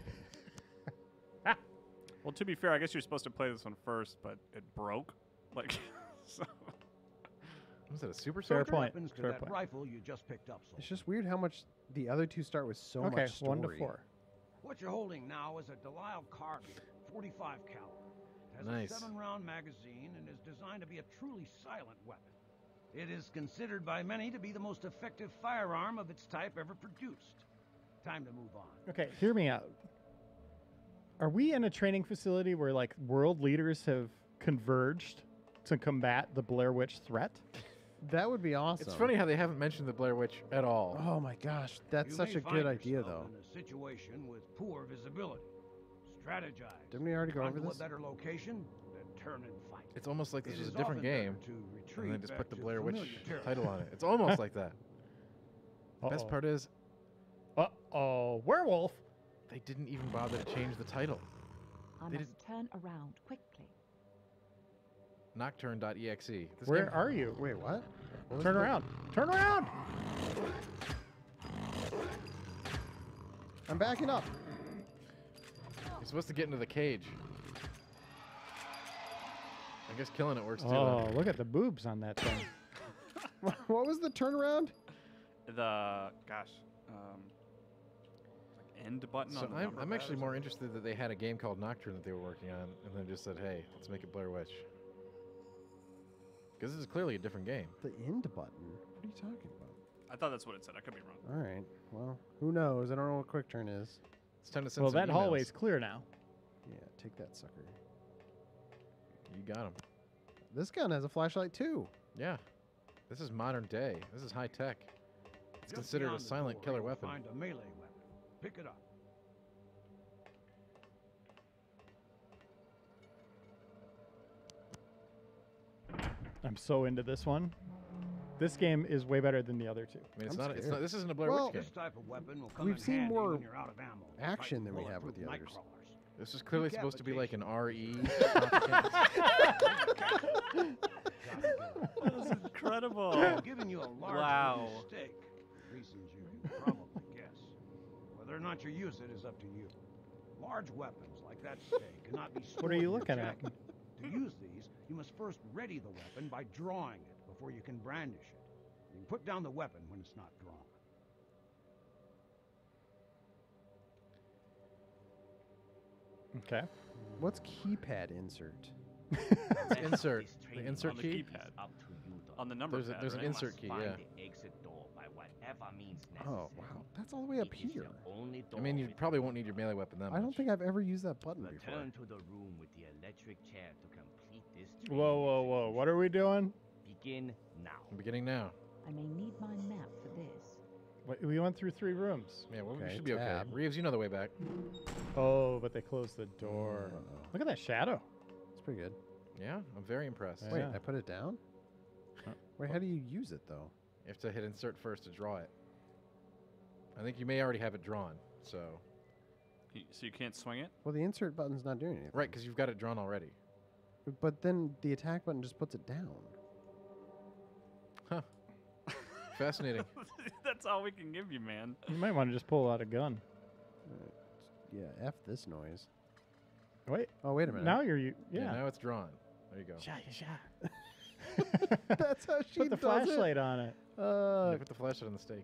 Well, to be fair, I guess you're supposed to play this one first, but it broke. Like, so. Was it a super Fair soaker? point. Weapons to Fair that point. rifle you just picked up. It's just weird how much the other two start with so Okay, much story. 1 to 4. What you're holding now is a Delisle carbine, 45 caliber. It has Nice. a 7-round magazine and is designed to be a truly silent weapon. It is considered by many to be the most effective firearm of its type ever produced. Time to move on. Okay, hear me out. Are we in a training facility where like world leaders have converged to combat the Blair Witch threat? That would be awesome. It's funny how they haven't mentioned the Blair Witch at all. Oh my gosh, that's You such may a good find idea, yourself though. In a situation with poor visibility. Strategize. Didn't we already go Run over to this? a better location, then turn and fight. It's almost like this It is a is different often better game. to And retreat they just back put the to Blair Witch familiar territory. title on it. It's almost like that. Best Uh-oh. part is Uh-oh, werewolf. they didn't even bother to change the title. I They must turn around quickly. Nocturne.exe. This Where game- are you? Wait, what? What was Turn the- around. Turn around. I'm backing up. You're supposed to get into the cage. I guess killing it works too. Oh, then. look at the boobs on that thing. What was the turnaround? The, gosh, like end button So on the I'm number pad actually or more something? interested that they had a game called Nocturne that they were working on, and then just said, "Hey, let's make it Blair Witch." Because this is clearly a different game. The end button. What are you talking about? I thought that's what it said. I could be wrong. All right. Well, who knows? I don't know what quick turn is. It's time to send Well, some that emails. hallway's clear now. Yeah, take that sucker. You got him. This gun has a flashlight too. Yeah. This is modern day. This is high tech. It's Just considered a beyond the silent door, killer you'll weapon. Find a melee weapon. Pick it up. I'm so into this one. This game is way better than the other two. I mean, it's I'm not. It's scared. not. This isn't a Blair Well, Witch game. This type of weapon will come We've in seen handy more when you're out of ammo. action than we fighting have with the bulletproof others. nightcrawlers. This is clearly supposed to be like an RE. That was incredible. I've given you a large Wow. stake. Reasons you can probably guess. Whether or not you use it is up to you. Large weapons like that stake cannot be stored What are you in your looking at? jacket. To use these, you must first ready the weapon by drawing it before you can brandish it. You can put down the weapon when it's not drawn. Okay. What's keypad insert? Insert. This The training insert on the key. keypad. is up to you, Doc. On the number There's pad, there's an right? You insert must key. find Yeah. the exit door by whatever means necessary. Oh wow, that's all the way up It is here. the only I mean, door you with probably the won't need your melee weapon that I much. don't think I've ever used that button before. Return to the room with the electric chair to complete this Whoa, training whoa, whoa. execution. What are we doing? Begin now. I'm beginning now. I may need my map for this. We went through 3 rooms. Yeah, well, we Okay, should be okay. tab. Reeves, you know the way back. Oh, but they closed the door. Look at that shadow. It's pretty good. Yeah, I'm very impressed. Yeah. Wait, I put it down? Wait, how do you use it though? You have to hit insert first to draw it. I think you may already have it drawn. So So you can't swing it? Well, the insert button's not doing anything. right, because you've got it drawn already. But then the attack button just puts it down. Huh. Fascinating. That's all we can give you, man. You might want to just pull out a gun. Yeah, F this noise. Wait. Oh, wait a minute. Now you're Yeah. yeah. Now it's drawn. There you go. That's how she Put the does flashlight it. on it. Yeah, put the flashlight on the stake.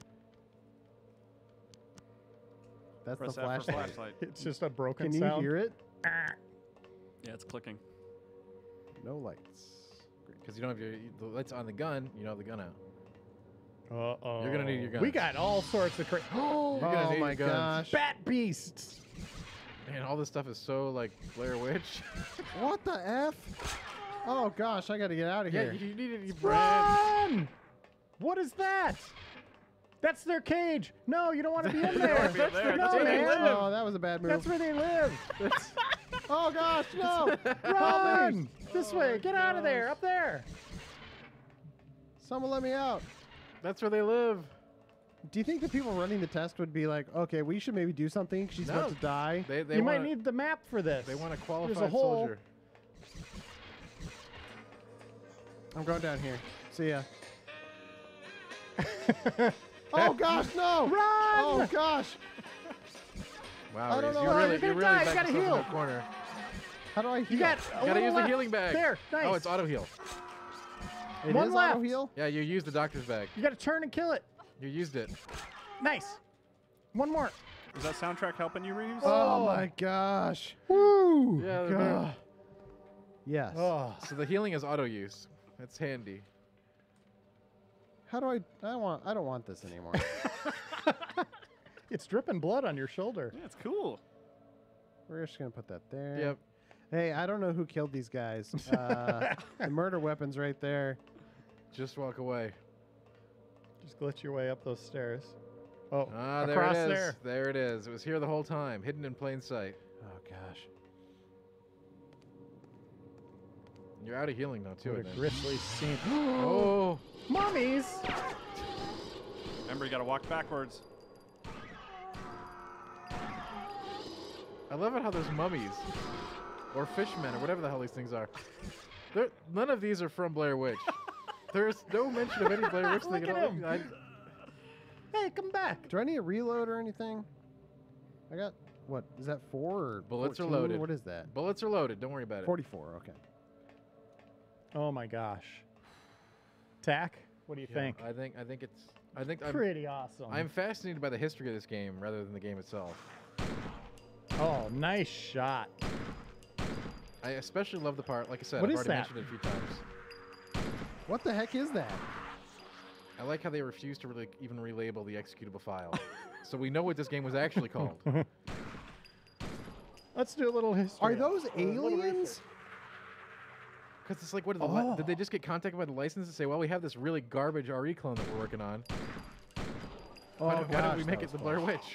That's Press the F for flashlight. flashlight. It's just a broken Can you sound. hear it? Yeah, it's clicking. No lights. Because you don't have the lights on the gun, you don't have the gun out. Uh-oh. You're gonna need your guns. We got all sorts of crazy. You're gonna need my your guns. gosh. Bat beasts. Man, all this stuff is so like Blair Witch. What the F? Oh gosh, I gotta get out of Yeah, here. you need to Run! What is that? That's their cage. No, you don't want to be in there. be in there. No, That's where they man. live. Oh, that was a bad move. That's where they live. Oh gosh, no! Run! This way. Get out of there. Up there. Someone let me out. That's where they live. Do you think the people running the test would be like, okay, we should maybe do something? She's about to die. They You wanna, might need the map for this. They want a There's qualified a hole. soldier. I'm going down here. See ya. Oh gosh, no! Run! Oh gosh! Wow, I don't Reese, know. you Oh, really, you're gonna you really die. You backed gotta yourself in heal. the corner. How do I heal? You got a Gotta little use the left. healing bag. There. Nice. Oh, it's auto heal. It One is left. auto heal? Yeah, you used the doctor's bag. You got to turn and kill it. You used it. Nice. One more. Is that soundtrack helping you, Reeves? Oh my gosh. Woo! Yeah, they're God. Yes. Oh. So the healing is auto use. That's handy. How do I don't want this anymore. It's dripping blood on your shoulder. Yeah, it's cool. We're just gonna put that there. Yep. Hey, I don't know who killed these guys. The murder weapon's right there. Just walk away. Just glitch your way up those stairs. Oh, Ah, there across it is. there. There it is. It was here the whole time, hidden in plain sight. Oh gosh. You're out of healing now too. What I a think. grisly scene. Oh, Mummies! Remember, you got to walk backwards. I love it how there's mummies, or fishmen, or whatever the hell these things are. None of these are from Blair Witch. There's no mention of any Blair Witch thing Look at at all. him. Hey, come back. Do I need a reload or anything? I got what? Is that 4 or Bullets are 14? loaded. What is that? Bullets are loaded. Don't worry about it. 44. Okay. Oh my gosh. Tack, what do you think? I think I'm Pretty awesome. I'm fascinated by the history of this game rather than the game itself. Oh, nice shot. I especially love the part, like I said, What I've is already that? mentioned it a few times. What the heck is that? I like how they refuse to really even relabel the executable file. So we know what this game was actually called. Let's do a little history. Are those aliens? Because it's like, what Oh. did they just get contacted by the license and say, well, we have this really garbage RE clone that we're working on. Oh, Why did gosh, we that make it was the close. Blair Witch?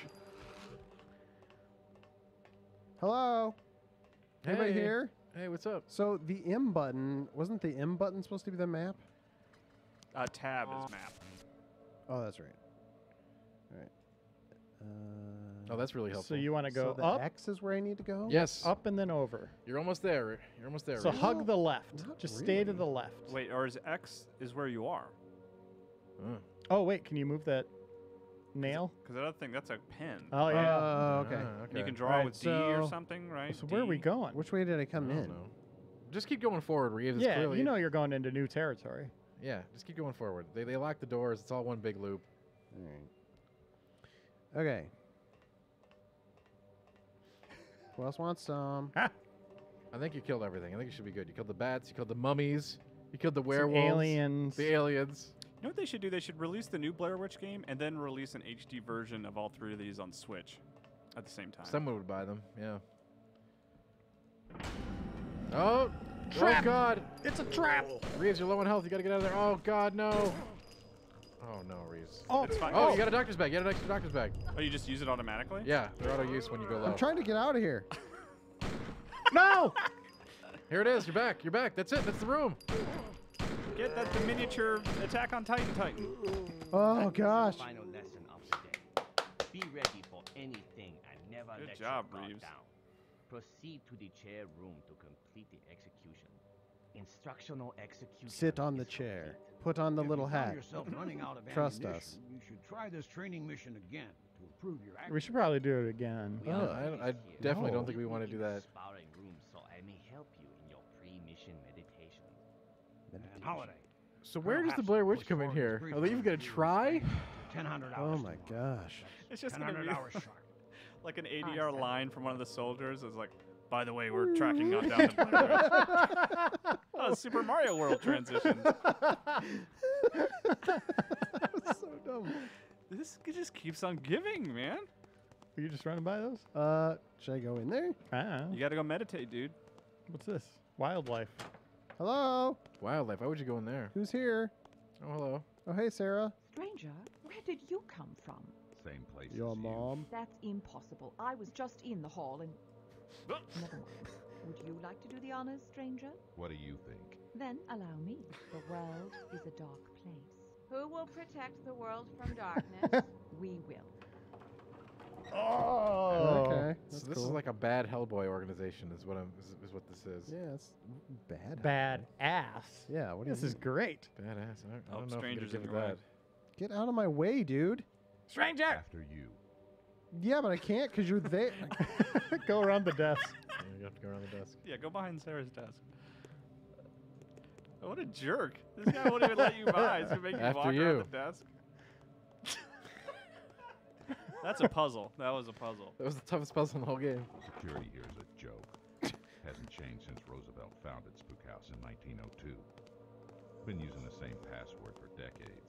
Hello? Anybody Hey. here? Hey, what's up? So the M button, wasn't the M button supposed to be the map? Tab is map. Oh, that's right. All right. Oh, that's really helpful. So you want to go so the up? X is where I need to go? Yes. Up and then over. You're almost there. You're almost there. So Reese. hug the left. Not Just stay to really. the left. Wait, or is X is where you are? Oh, wait. Can you move that nail? Because I don't think that's a pen. Oh, yeah. Oh, okay. And you can draw Alright, with D or so- something, right? So where are we D? going? Which way did I come in? Just keep going forward, Reeves. It's Yeah, clearly, you know you're going into new territory. Yeah, just keep going forward. They lock the doors. It's all one big loop. All right. Okay. Who else wants some? I think you killed everything. I think you should be good. You killed the bats. You killed the mummies. You killed the Some werewolves. aliens. The aliens. You know what they should do? They should release the new Blair Witch game and then release an HD version of all three of these on Switch at the same time. Someone would buy them. Yeah. Oh. Trap. Oh, God. It's a trap. Reeves, you're low on health. You got to get out of there. Oh, God, no. Oh, no, Reeves. Oh, It's fine. Oh, you got a doctor's bag. You got an extra doctor's bag. Oh, you just use it automatically? Yeah, they're auto use when you go low. I'm trying to get out of here. No! Here it is. You're back. You're back. That's it. That's the room. Get that the miniature Attack on Titan. Oh, gosh. Final lesson of the day. Be ready for anything and never Good let job, your guard Reeves. down. Proceed to the chair room to complete the execution. Instructional execution. Sit on the is chair. complete. Put on the If little you found hat. yourself running out of Trust ammunition, us. You should try this training mission again to improve your We should probably do it again. We Oh, are I definitely here don't think we want to do that. Sparring room so I may help you in your pre-mission meditation. And Holiday. So where does the Blair Witch come in here? Are they even going to try? 1,000 hours. Oh, my gosh. It's just going to 1,000 be hours sharp. like an ADR line from one of the soldiers. It's like, by the way, we're tracking on down the Blair Witch. Oh, Super Mario World transition. That was so dumb. This just keeps on giving, man. Are you just running by those? Should I go in there? I don't know. You gotta go meditate, dude. What's this? Wildlife. Hello? Wildlife. Why would you go in there? Who's here? Oh, hello. Oh, hey, Sarah. Stranger, where did you come from? Same place Your as you. mom. That's impossible. I was just in the hall and... Never mind. Would you like to do the honors, stranger? What do you think? Then allow me. The world is a dark place. Who will protect the world from darkness? We will. Oh. Okay. So That's this cool. is like a bad Hellboy organization, is what this is. Yeah, it's bad. Bad ass. Yeah, what do you This is mean? great. Badass. I Oh, don't know strangers if in I'm your gonna way. give it Get out of my way, dude. Stranger! After you. Yeah, but I can't because you're there. Go around the desk. that. Yeah, you have to go around the desk. Yeah, go behind Sarah's desk. Oh, what a jerk. This guy won't even let you by. He's gonna make you After walk you. around the desk. That's a puzzle. That was a puzzle. That was the toughest puzzle in the whole game. Security here is a joke. Hasn't changed since Roosevelt founded Spook House in 1902. Been using the same password for decades.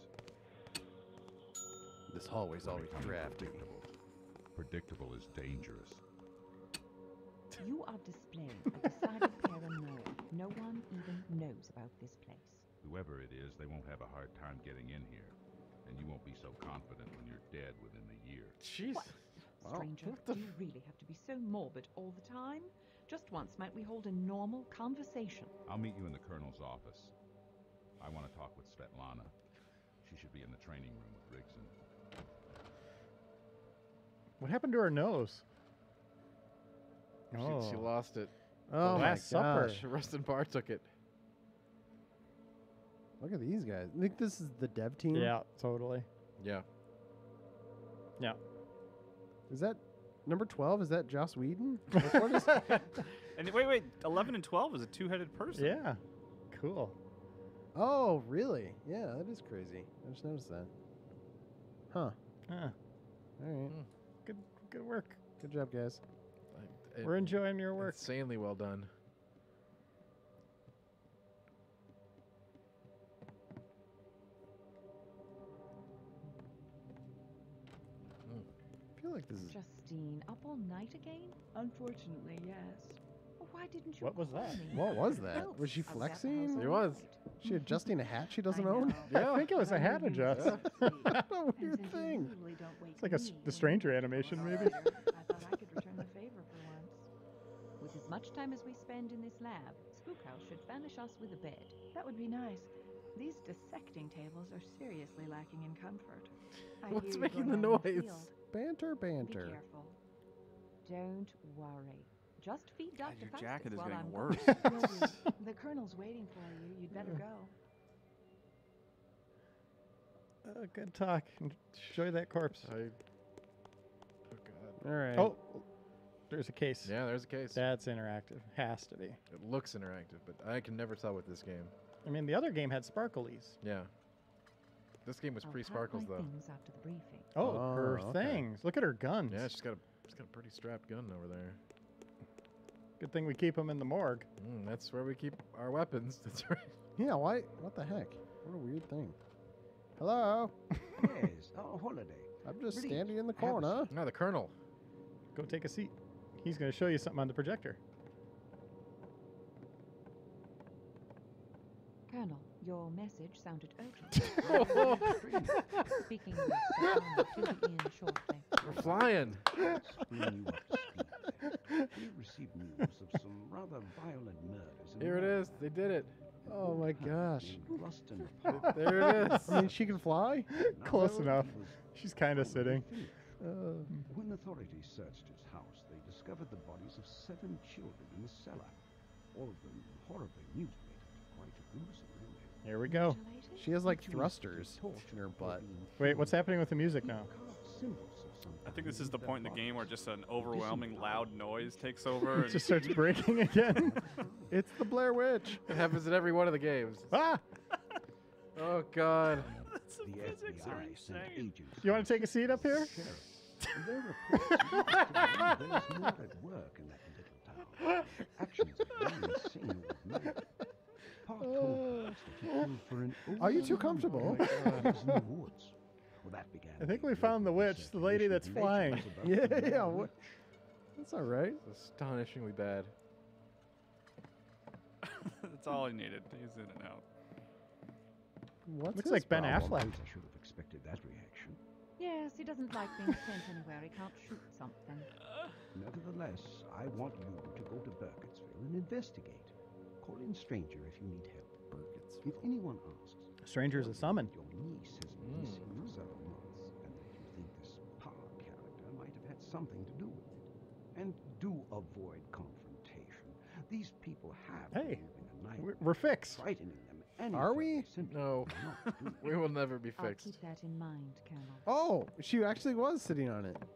This hallway's always Becoming drafty. Predictable is dangerous. You are displaying a decided paranoia. No one even knows about this place. Whoever it is, they won't have a hard time getting in here. And you won't be so confident when you're dead within the year. Jeez. Stranger, do you really have to be so morbid all the time? Just once, might we hold a normal conversation? I'll meet you in the Colonel's office. I want to talk with Svetlana. She should be in the training room with Rigson. What happened to her nose? She lost it. Oh, The my Last Supper. gosh. Rustin Barr took it. Look at these guys. I think this is the dev team. Yeah, totally. Yeah. Yeah. Is that number 12? Is that Joss Whedon? Like, what is And wait, 11 and 12 is a two-headed person. Yeah. Cool. Oh, really? Yeah, that is crazy. I just noticed that. Huh. Huh. All right. Good work. Good job, guys. We're enjoying your work. Insanely well done. I feel like this is... Justine, up all night again? Unfortunately, yes. Well, why didn't you What was call that? me? What was that? Elf. Was she I was at the flexing? house It all was. night. She adjusting a hat she doesn't I own? know. I think it was a hat adjust. What a weird And since you thing. usually don't wake It's like a me the when Stranger you animation, call maybe. later, I thought I could return the favor for once. With as much time as we spend in this lab, Spook House should furnish us with a bed. That would be nice. These dissecting tables are seriously lacking in comfort. I What's hear you making going the out in noise? field. Banter, Be banter. careful. Don't worry. Just feed God, Dr. your Faustus jacket is while getting I'm worse. gone. The colonel's waiting for you. You'd better go. Good talk. Enjoy that corpse. Oh God. All right. Oh, there's a case. Yeah, there's a case. That's interactive. Has to be. It looks interactive, but I can never tell with this game. I mean, the other game had sparklies. Yeah. This game was I'll pack pre-sparkles my though. things after the briefing. Oh, her okay. things. Look at her guns. Yeah, she's got a pretty strapped gun over there. Good thing we keep them in the morgue. That's where we keep our weapons. That's right. Yeah, why? What the heck? What a weird thing. Hello? Yes, a holiday. I'm just Please, standing in the have a corner. No, the Colonel. Go take a seat. He's going to show you something on the projector. Colonel, your message sounded urgent. Speaking with Svetlana, she'll be in shortly. We're flying. Bring you up to speed. We received news of some rather violent murders. in Here it London. is. They did it. Oh my gosh. In Ruston Park. There it is. I mean, she can fly? Close Well, enough. he was She's kind of already sitting. finished. When authorities searched his house, they discovered the bodies of 7 children in the cellar. All of them horribly mutilated. Quite gruesome, really. Here we go. She has like thrusters in her butt. Wait, what's happening with the music now? I think this is the point in the game where just an overwhelming loud noise takes over. It just starts breaking again. It's the Blair Witch. It happens in every one of the games. Ah! Oh God. The FBI sent agents. You want to take a seat up here? Their reports suggest there's more at work in that little town. Actions are very insane with men. Park told us that he killed for an Are you too comfortable? in the woods. Well, that began. I think we found the witch, the lady that's flying. Yeah, what? That's all right. It's astonishingly bad. That's all he needed. He's in and out. What's Looks his like Ben problem? Affleck. I should have expected that reaction. Yes, he doesn't like being sent anywhere he can't shoot something. Nevertheless, I want you to go to Burkittsville and investigate. Call in Stranger if you need help. If anyone asks, Stranger's a summon. your niece has been missing for several months, and that you think this Parr character might have had something to do with it. And do avoid confrontation. These people have Hey, been living a nightmare, we're fixed. frightening them. Anything Are we? they simply No. cannot do. We will never be I'll fixed. keep that in mind, Colonel. Oh, she actually was sitting on it.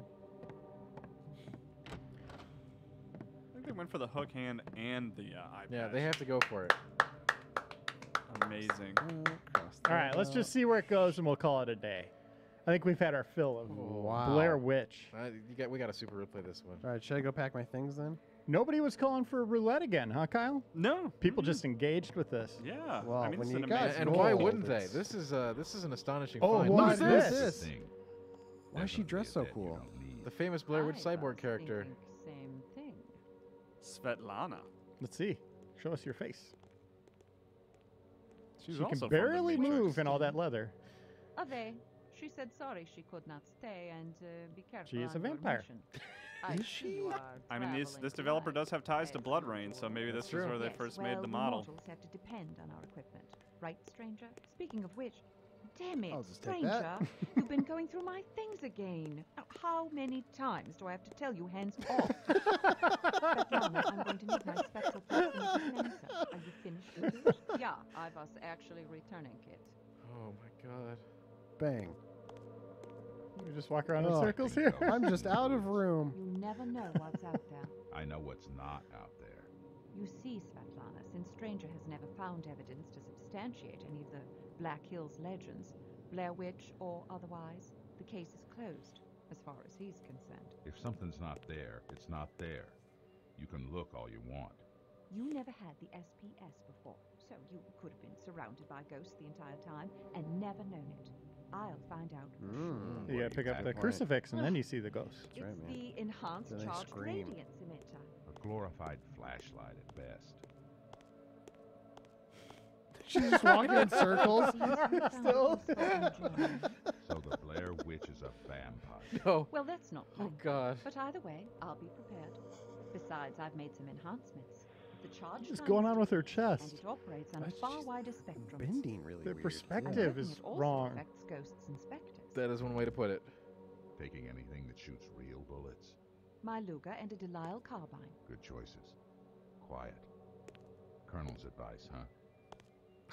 I think they went for the hook hand and the eye Yeah, patch. they have to go for it. Amazing. All right, let's just see where it goes, and we'll call it a day. I think we've had our fill of Wow. Blair Witch. We got to super replay this one. All right, should I go pack my things then? Nobody was calling for roulette again, huh, Kyle? No. People just engaged with this. Yeah. Well, I mean, when this is you an guys amazing And roll, why wouldn't they? it's- This is an astonishing Oh, find. what Look is at this? Thing. Why is she dressed so cool? The famous Blair Witch I cyborg was character. thinking same thing. Svetlana. Let's see. Show us your face. She's She also can from the barely Matrix. move in all that leather. Ave, she said sorry she could not stay and be careful. She is a on your vampire. mission. I Is see you are I mean, this traveling developer tonight. does have ties to I Blood see Rain, so maybe That's this true. is where they Yes, first well, made the we model. mortals have to depend on our equipment, right, stranger? Speaking of which, damn it, I'll just take stranger, that. you've been going through my things again. Now, how many times do I have to tell you hands off? Svetlana, I'm going to need my spectral proximity sensor. Are you finished with it? Yeah, I was actually returning it. Oh my god. Bang. We just walk around in Oh. circles here. I'm just out of room. You never know what's out there. I know what's not out there. You see, Svetlana, since Stranger has never found evidence to substantiate any of the Black Hills legends, Blair Witch or otherwise, the case is closed, as far as he's concerned. If something's not there, it's not there. You can look all you want. You never had the SPS before, so you could have been surrounded by ghosts the entire time and never known it. I'll find out. for sure. You gotta pick up the crucifix, and then you see the ghost. It's the enhanced Then they charged scream. radiance emitter. A glorified flashlight at best. She's just walking in circles. Still. So the Blair Witch is a vampire. No. Well, that's not Oh likely. god. But either way, I'll be prepared. Besides, I've made some enhancements. The charge What's going on with her chest? and it operates on a That's far just wider spectrum. Bending really The weird. perspective I'm is hoping it also wrong. affects ghosts and specters. That is one way to put it. Taking anything that shoots real bullets. My Luger and a Delisle carbine. Good choices. Quiet. Colonel's advice, huh?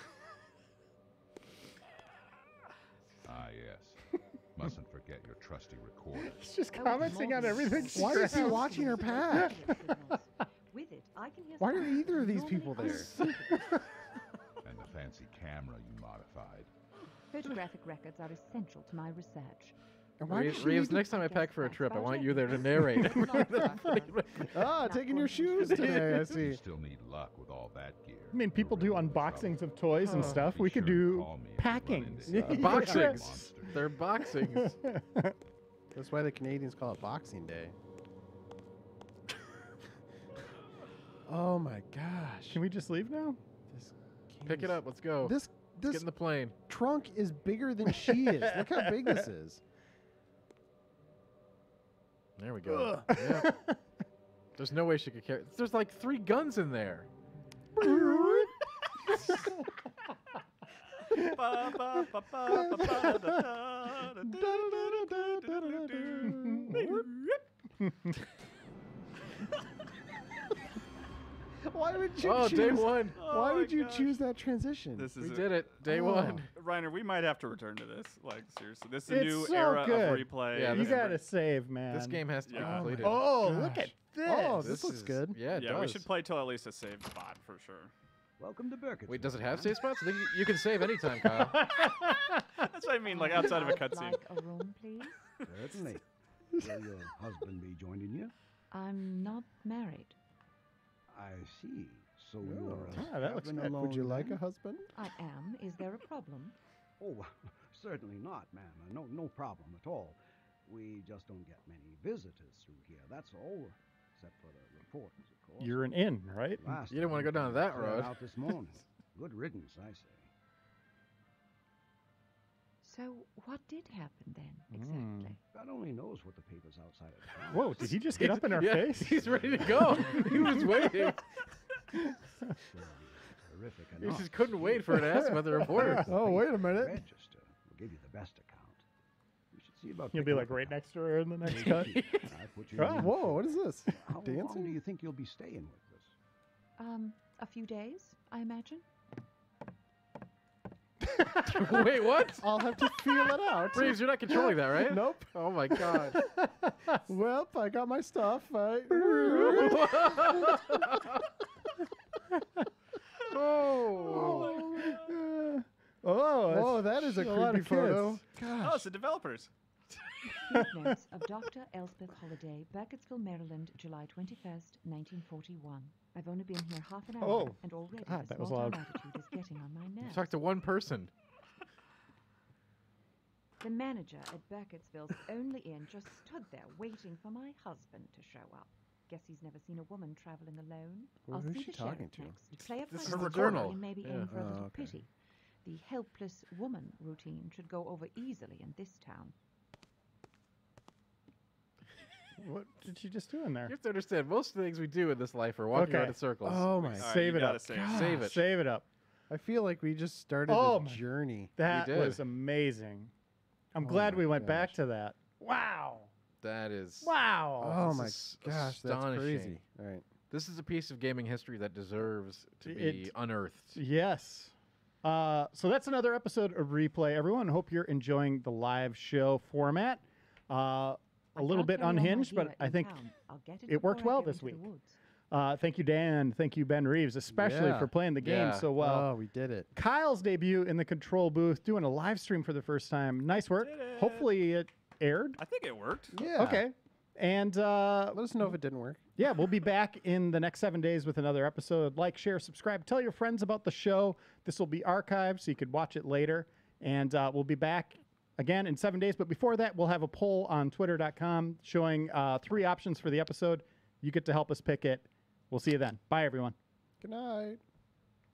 Ah, yes. Mustn't forget your trusty recorder. He's just Oh, commenting on more everything. Why is he scraps. watching her pack? With it, I can hear Why are sounds either of these normally people there? unspeakable. And the fancy camera you modified. Photographic records are essential to my research. And why does she Reeves, need next time I pack for a trip, I want you there to That's narrate. taking your shoes today, I You see. still need luck with all that gear. I mean, people do unboxings of toys and stuff. Be We could sure to do call me if you run packings. into any Boxings. monsters. They're boxings. That's why the Canadians call it Boxing Day. Oh my gosh. Can we just leave now? This Pick it game's- up. Let's go. This Get this in the plane. trunk is bigger than she is. Look how big this is. There we go. Yeah. There's no way she could carry. There's like 3 guns in there. Why would you Oh, choose? day one. Why Oh would my you gosh. choose that transition? This is We it. did it. Day Oh. one. Reiner, we might have to return to this. Like, seriously. This is a It's new so era good. of replay. Yeah, You this- gotta save, man. This game has to be Yeah. completed. Oh, look Gosh. at this. Oh, this looks is- good. Yeah, it Yeah, we does. should play till at least a saved spot for sure. Welcome to Burkittsville. Wait, does it have save spots? I think you can save anytime, Kyle. That's what I mean, like outside of a cutscene. Like a room, please? Certainly. Will your husband be joining you? I'm not married. I see. So you're Ah, that looks traveling good. alone Would you like a then? husband? I am. Is there a problem? Oh, certainly not, ma'am. No problem at all. We just don't get many visitors through here, that's all. Except for the reporters, of course. You're an inn, right? You didn't want to go down that road. Out this morning. Good riddance, I say. So, what did happen then, exactly? God only knows what the papers outside of town. Whoa, did he just get up in our Yeah, face? He's ready to go. He was waiting. Terrific He enough. just couldn't wait for it to ask about the reporter. Oh, wait a minute. Register. We'll give you the best account. You should see about You'll be picking like up right next to her in the next cut. I put you Ah, in. Whoa, what is this? How long do Dancing? you think you'll be staying with us? A few days, I imagine. Wait, what? I'll have to feel it out. Reeves, you're not controlling that, right? Nope. Oh my god. Well, I got my stuff. Oh, that is a lot creepy of photo. kids. Oh, it's the developers. Notes of Dr. Elspeth Holliday, Burkittsville, Maryland, July 21st, 1941. I've only been here half an hour, Oh, and already God, the that was small-town loud. attitude is getting on my nerves. Talk to one person. The manager at Burkittsville's only inn just stood there waiting for my husband to show up. Guess he's never seen a woman traveling alone. Well, I'll who's see she the talking sheriff to? next. Play up This my is the story journal. and maybe Yeah. aim for a little Oh, okay. pity. The helpless woman routine should go over easily in this town. What did she just do in there? You have to understand, most of the things we do in this life are walking Okay. around in circles. Oh my! All right, Save you it gotta up. save God, Save it. Save it up. I feel like we just started Oh a my- journey. That did. was amazing. I'm Oh glad my we went back gosh. to that. Wow. That is... Wow. Oh this my is gosh, that's astonishing. crazy. All right. This is a piece of gaming history that deserves to be It- unearthed. Yes. So that's another episode of Replay. Everyone, hope you're enjoying the live show format. A little bit unhinged, but I think it worked well this week. Thank you, Dan. Thank you, Ben Reeves, especially Yeah. for playing the game Yeah. so well. Oh, we did it. Kyle's debut in the control booth, doing a live stream for the first time. Nice work. Did it. Hopefully it aired. I think it worked. Yeah. Okay. And Let us know if it didn't work. yeah, we'll be back in the next 7 days with another episode. Like, share, subscribe. Tell your friends about the show. This will be archived so you could watch it later. And we'll be back again in 7 days. But before that, we'll have a poll on twitter.com showing 3 options for the episode. You get to help us pick it. We'll see you then. Bye, everyone. Good night.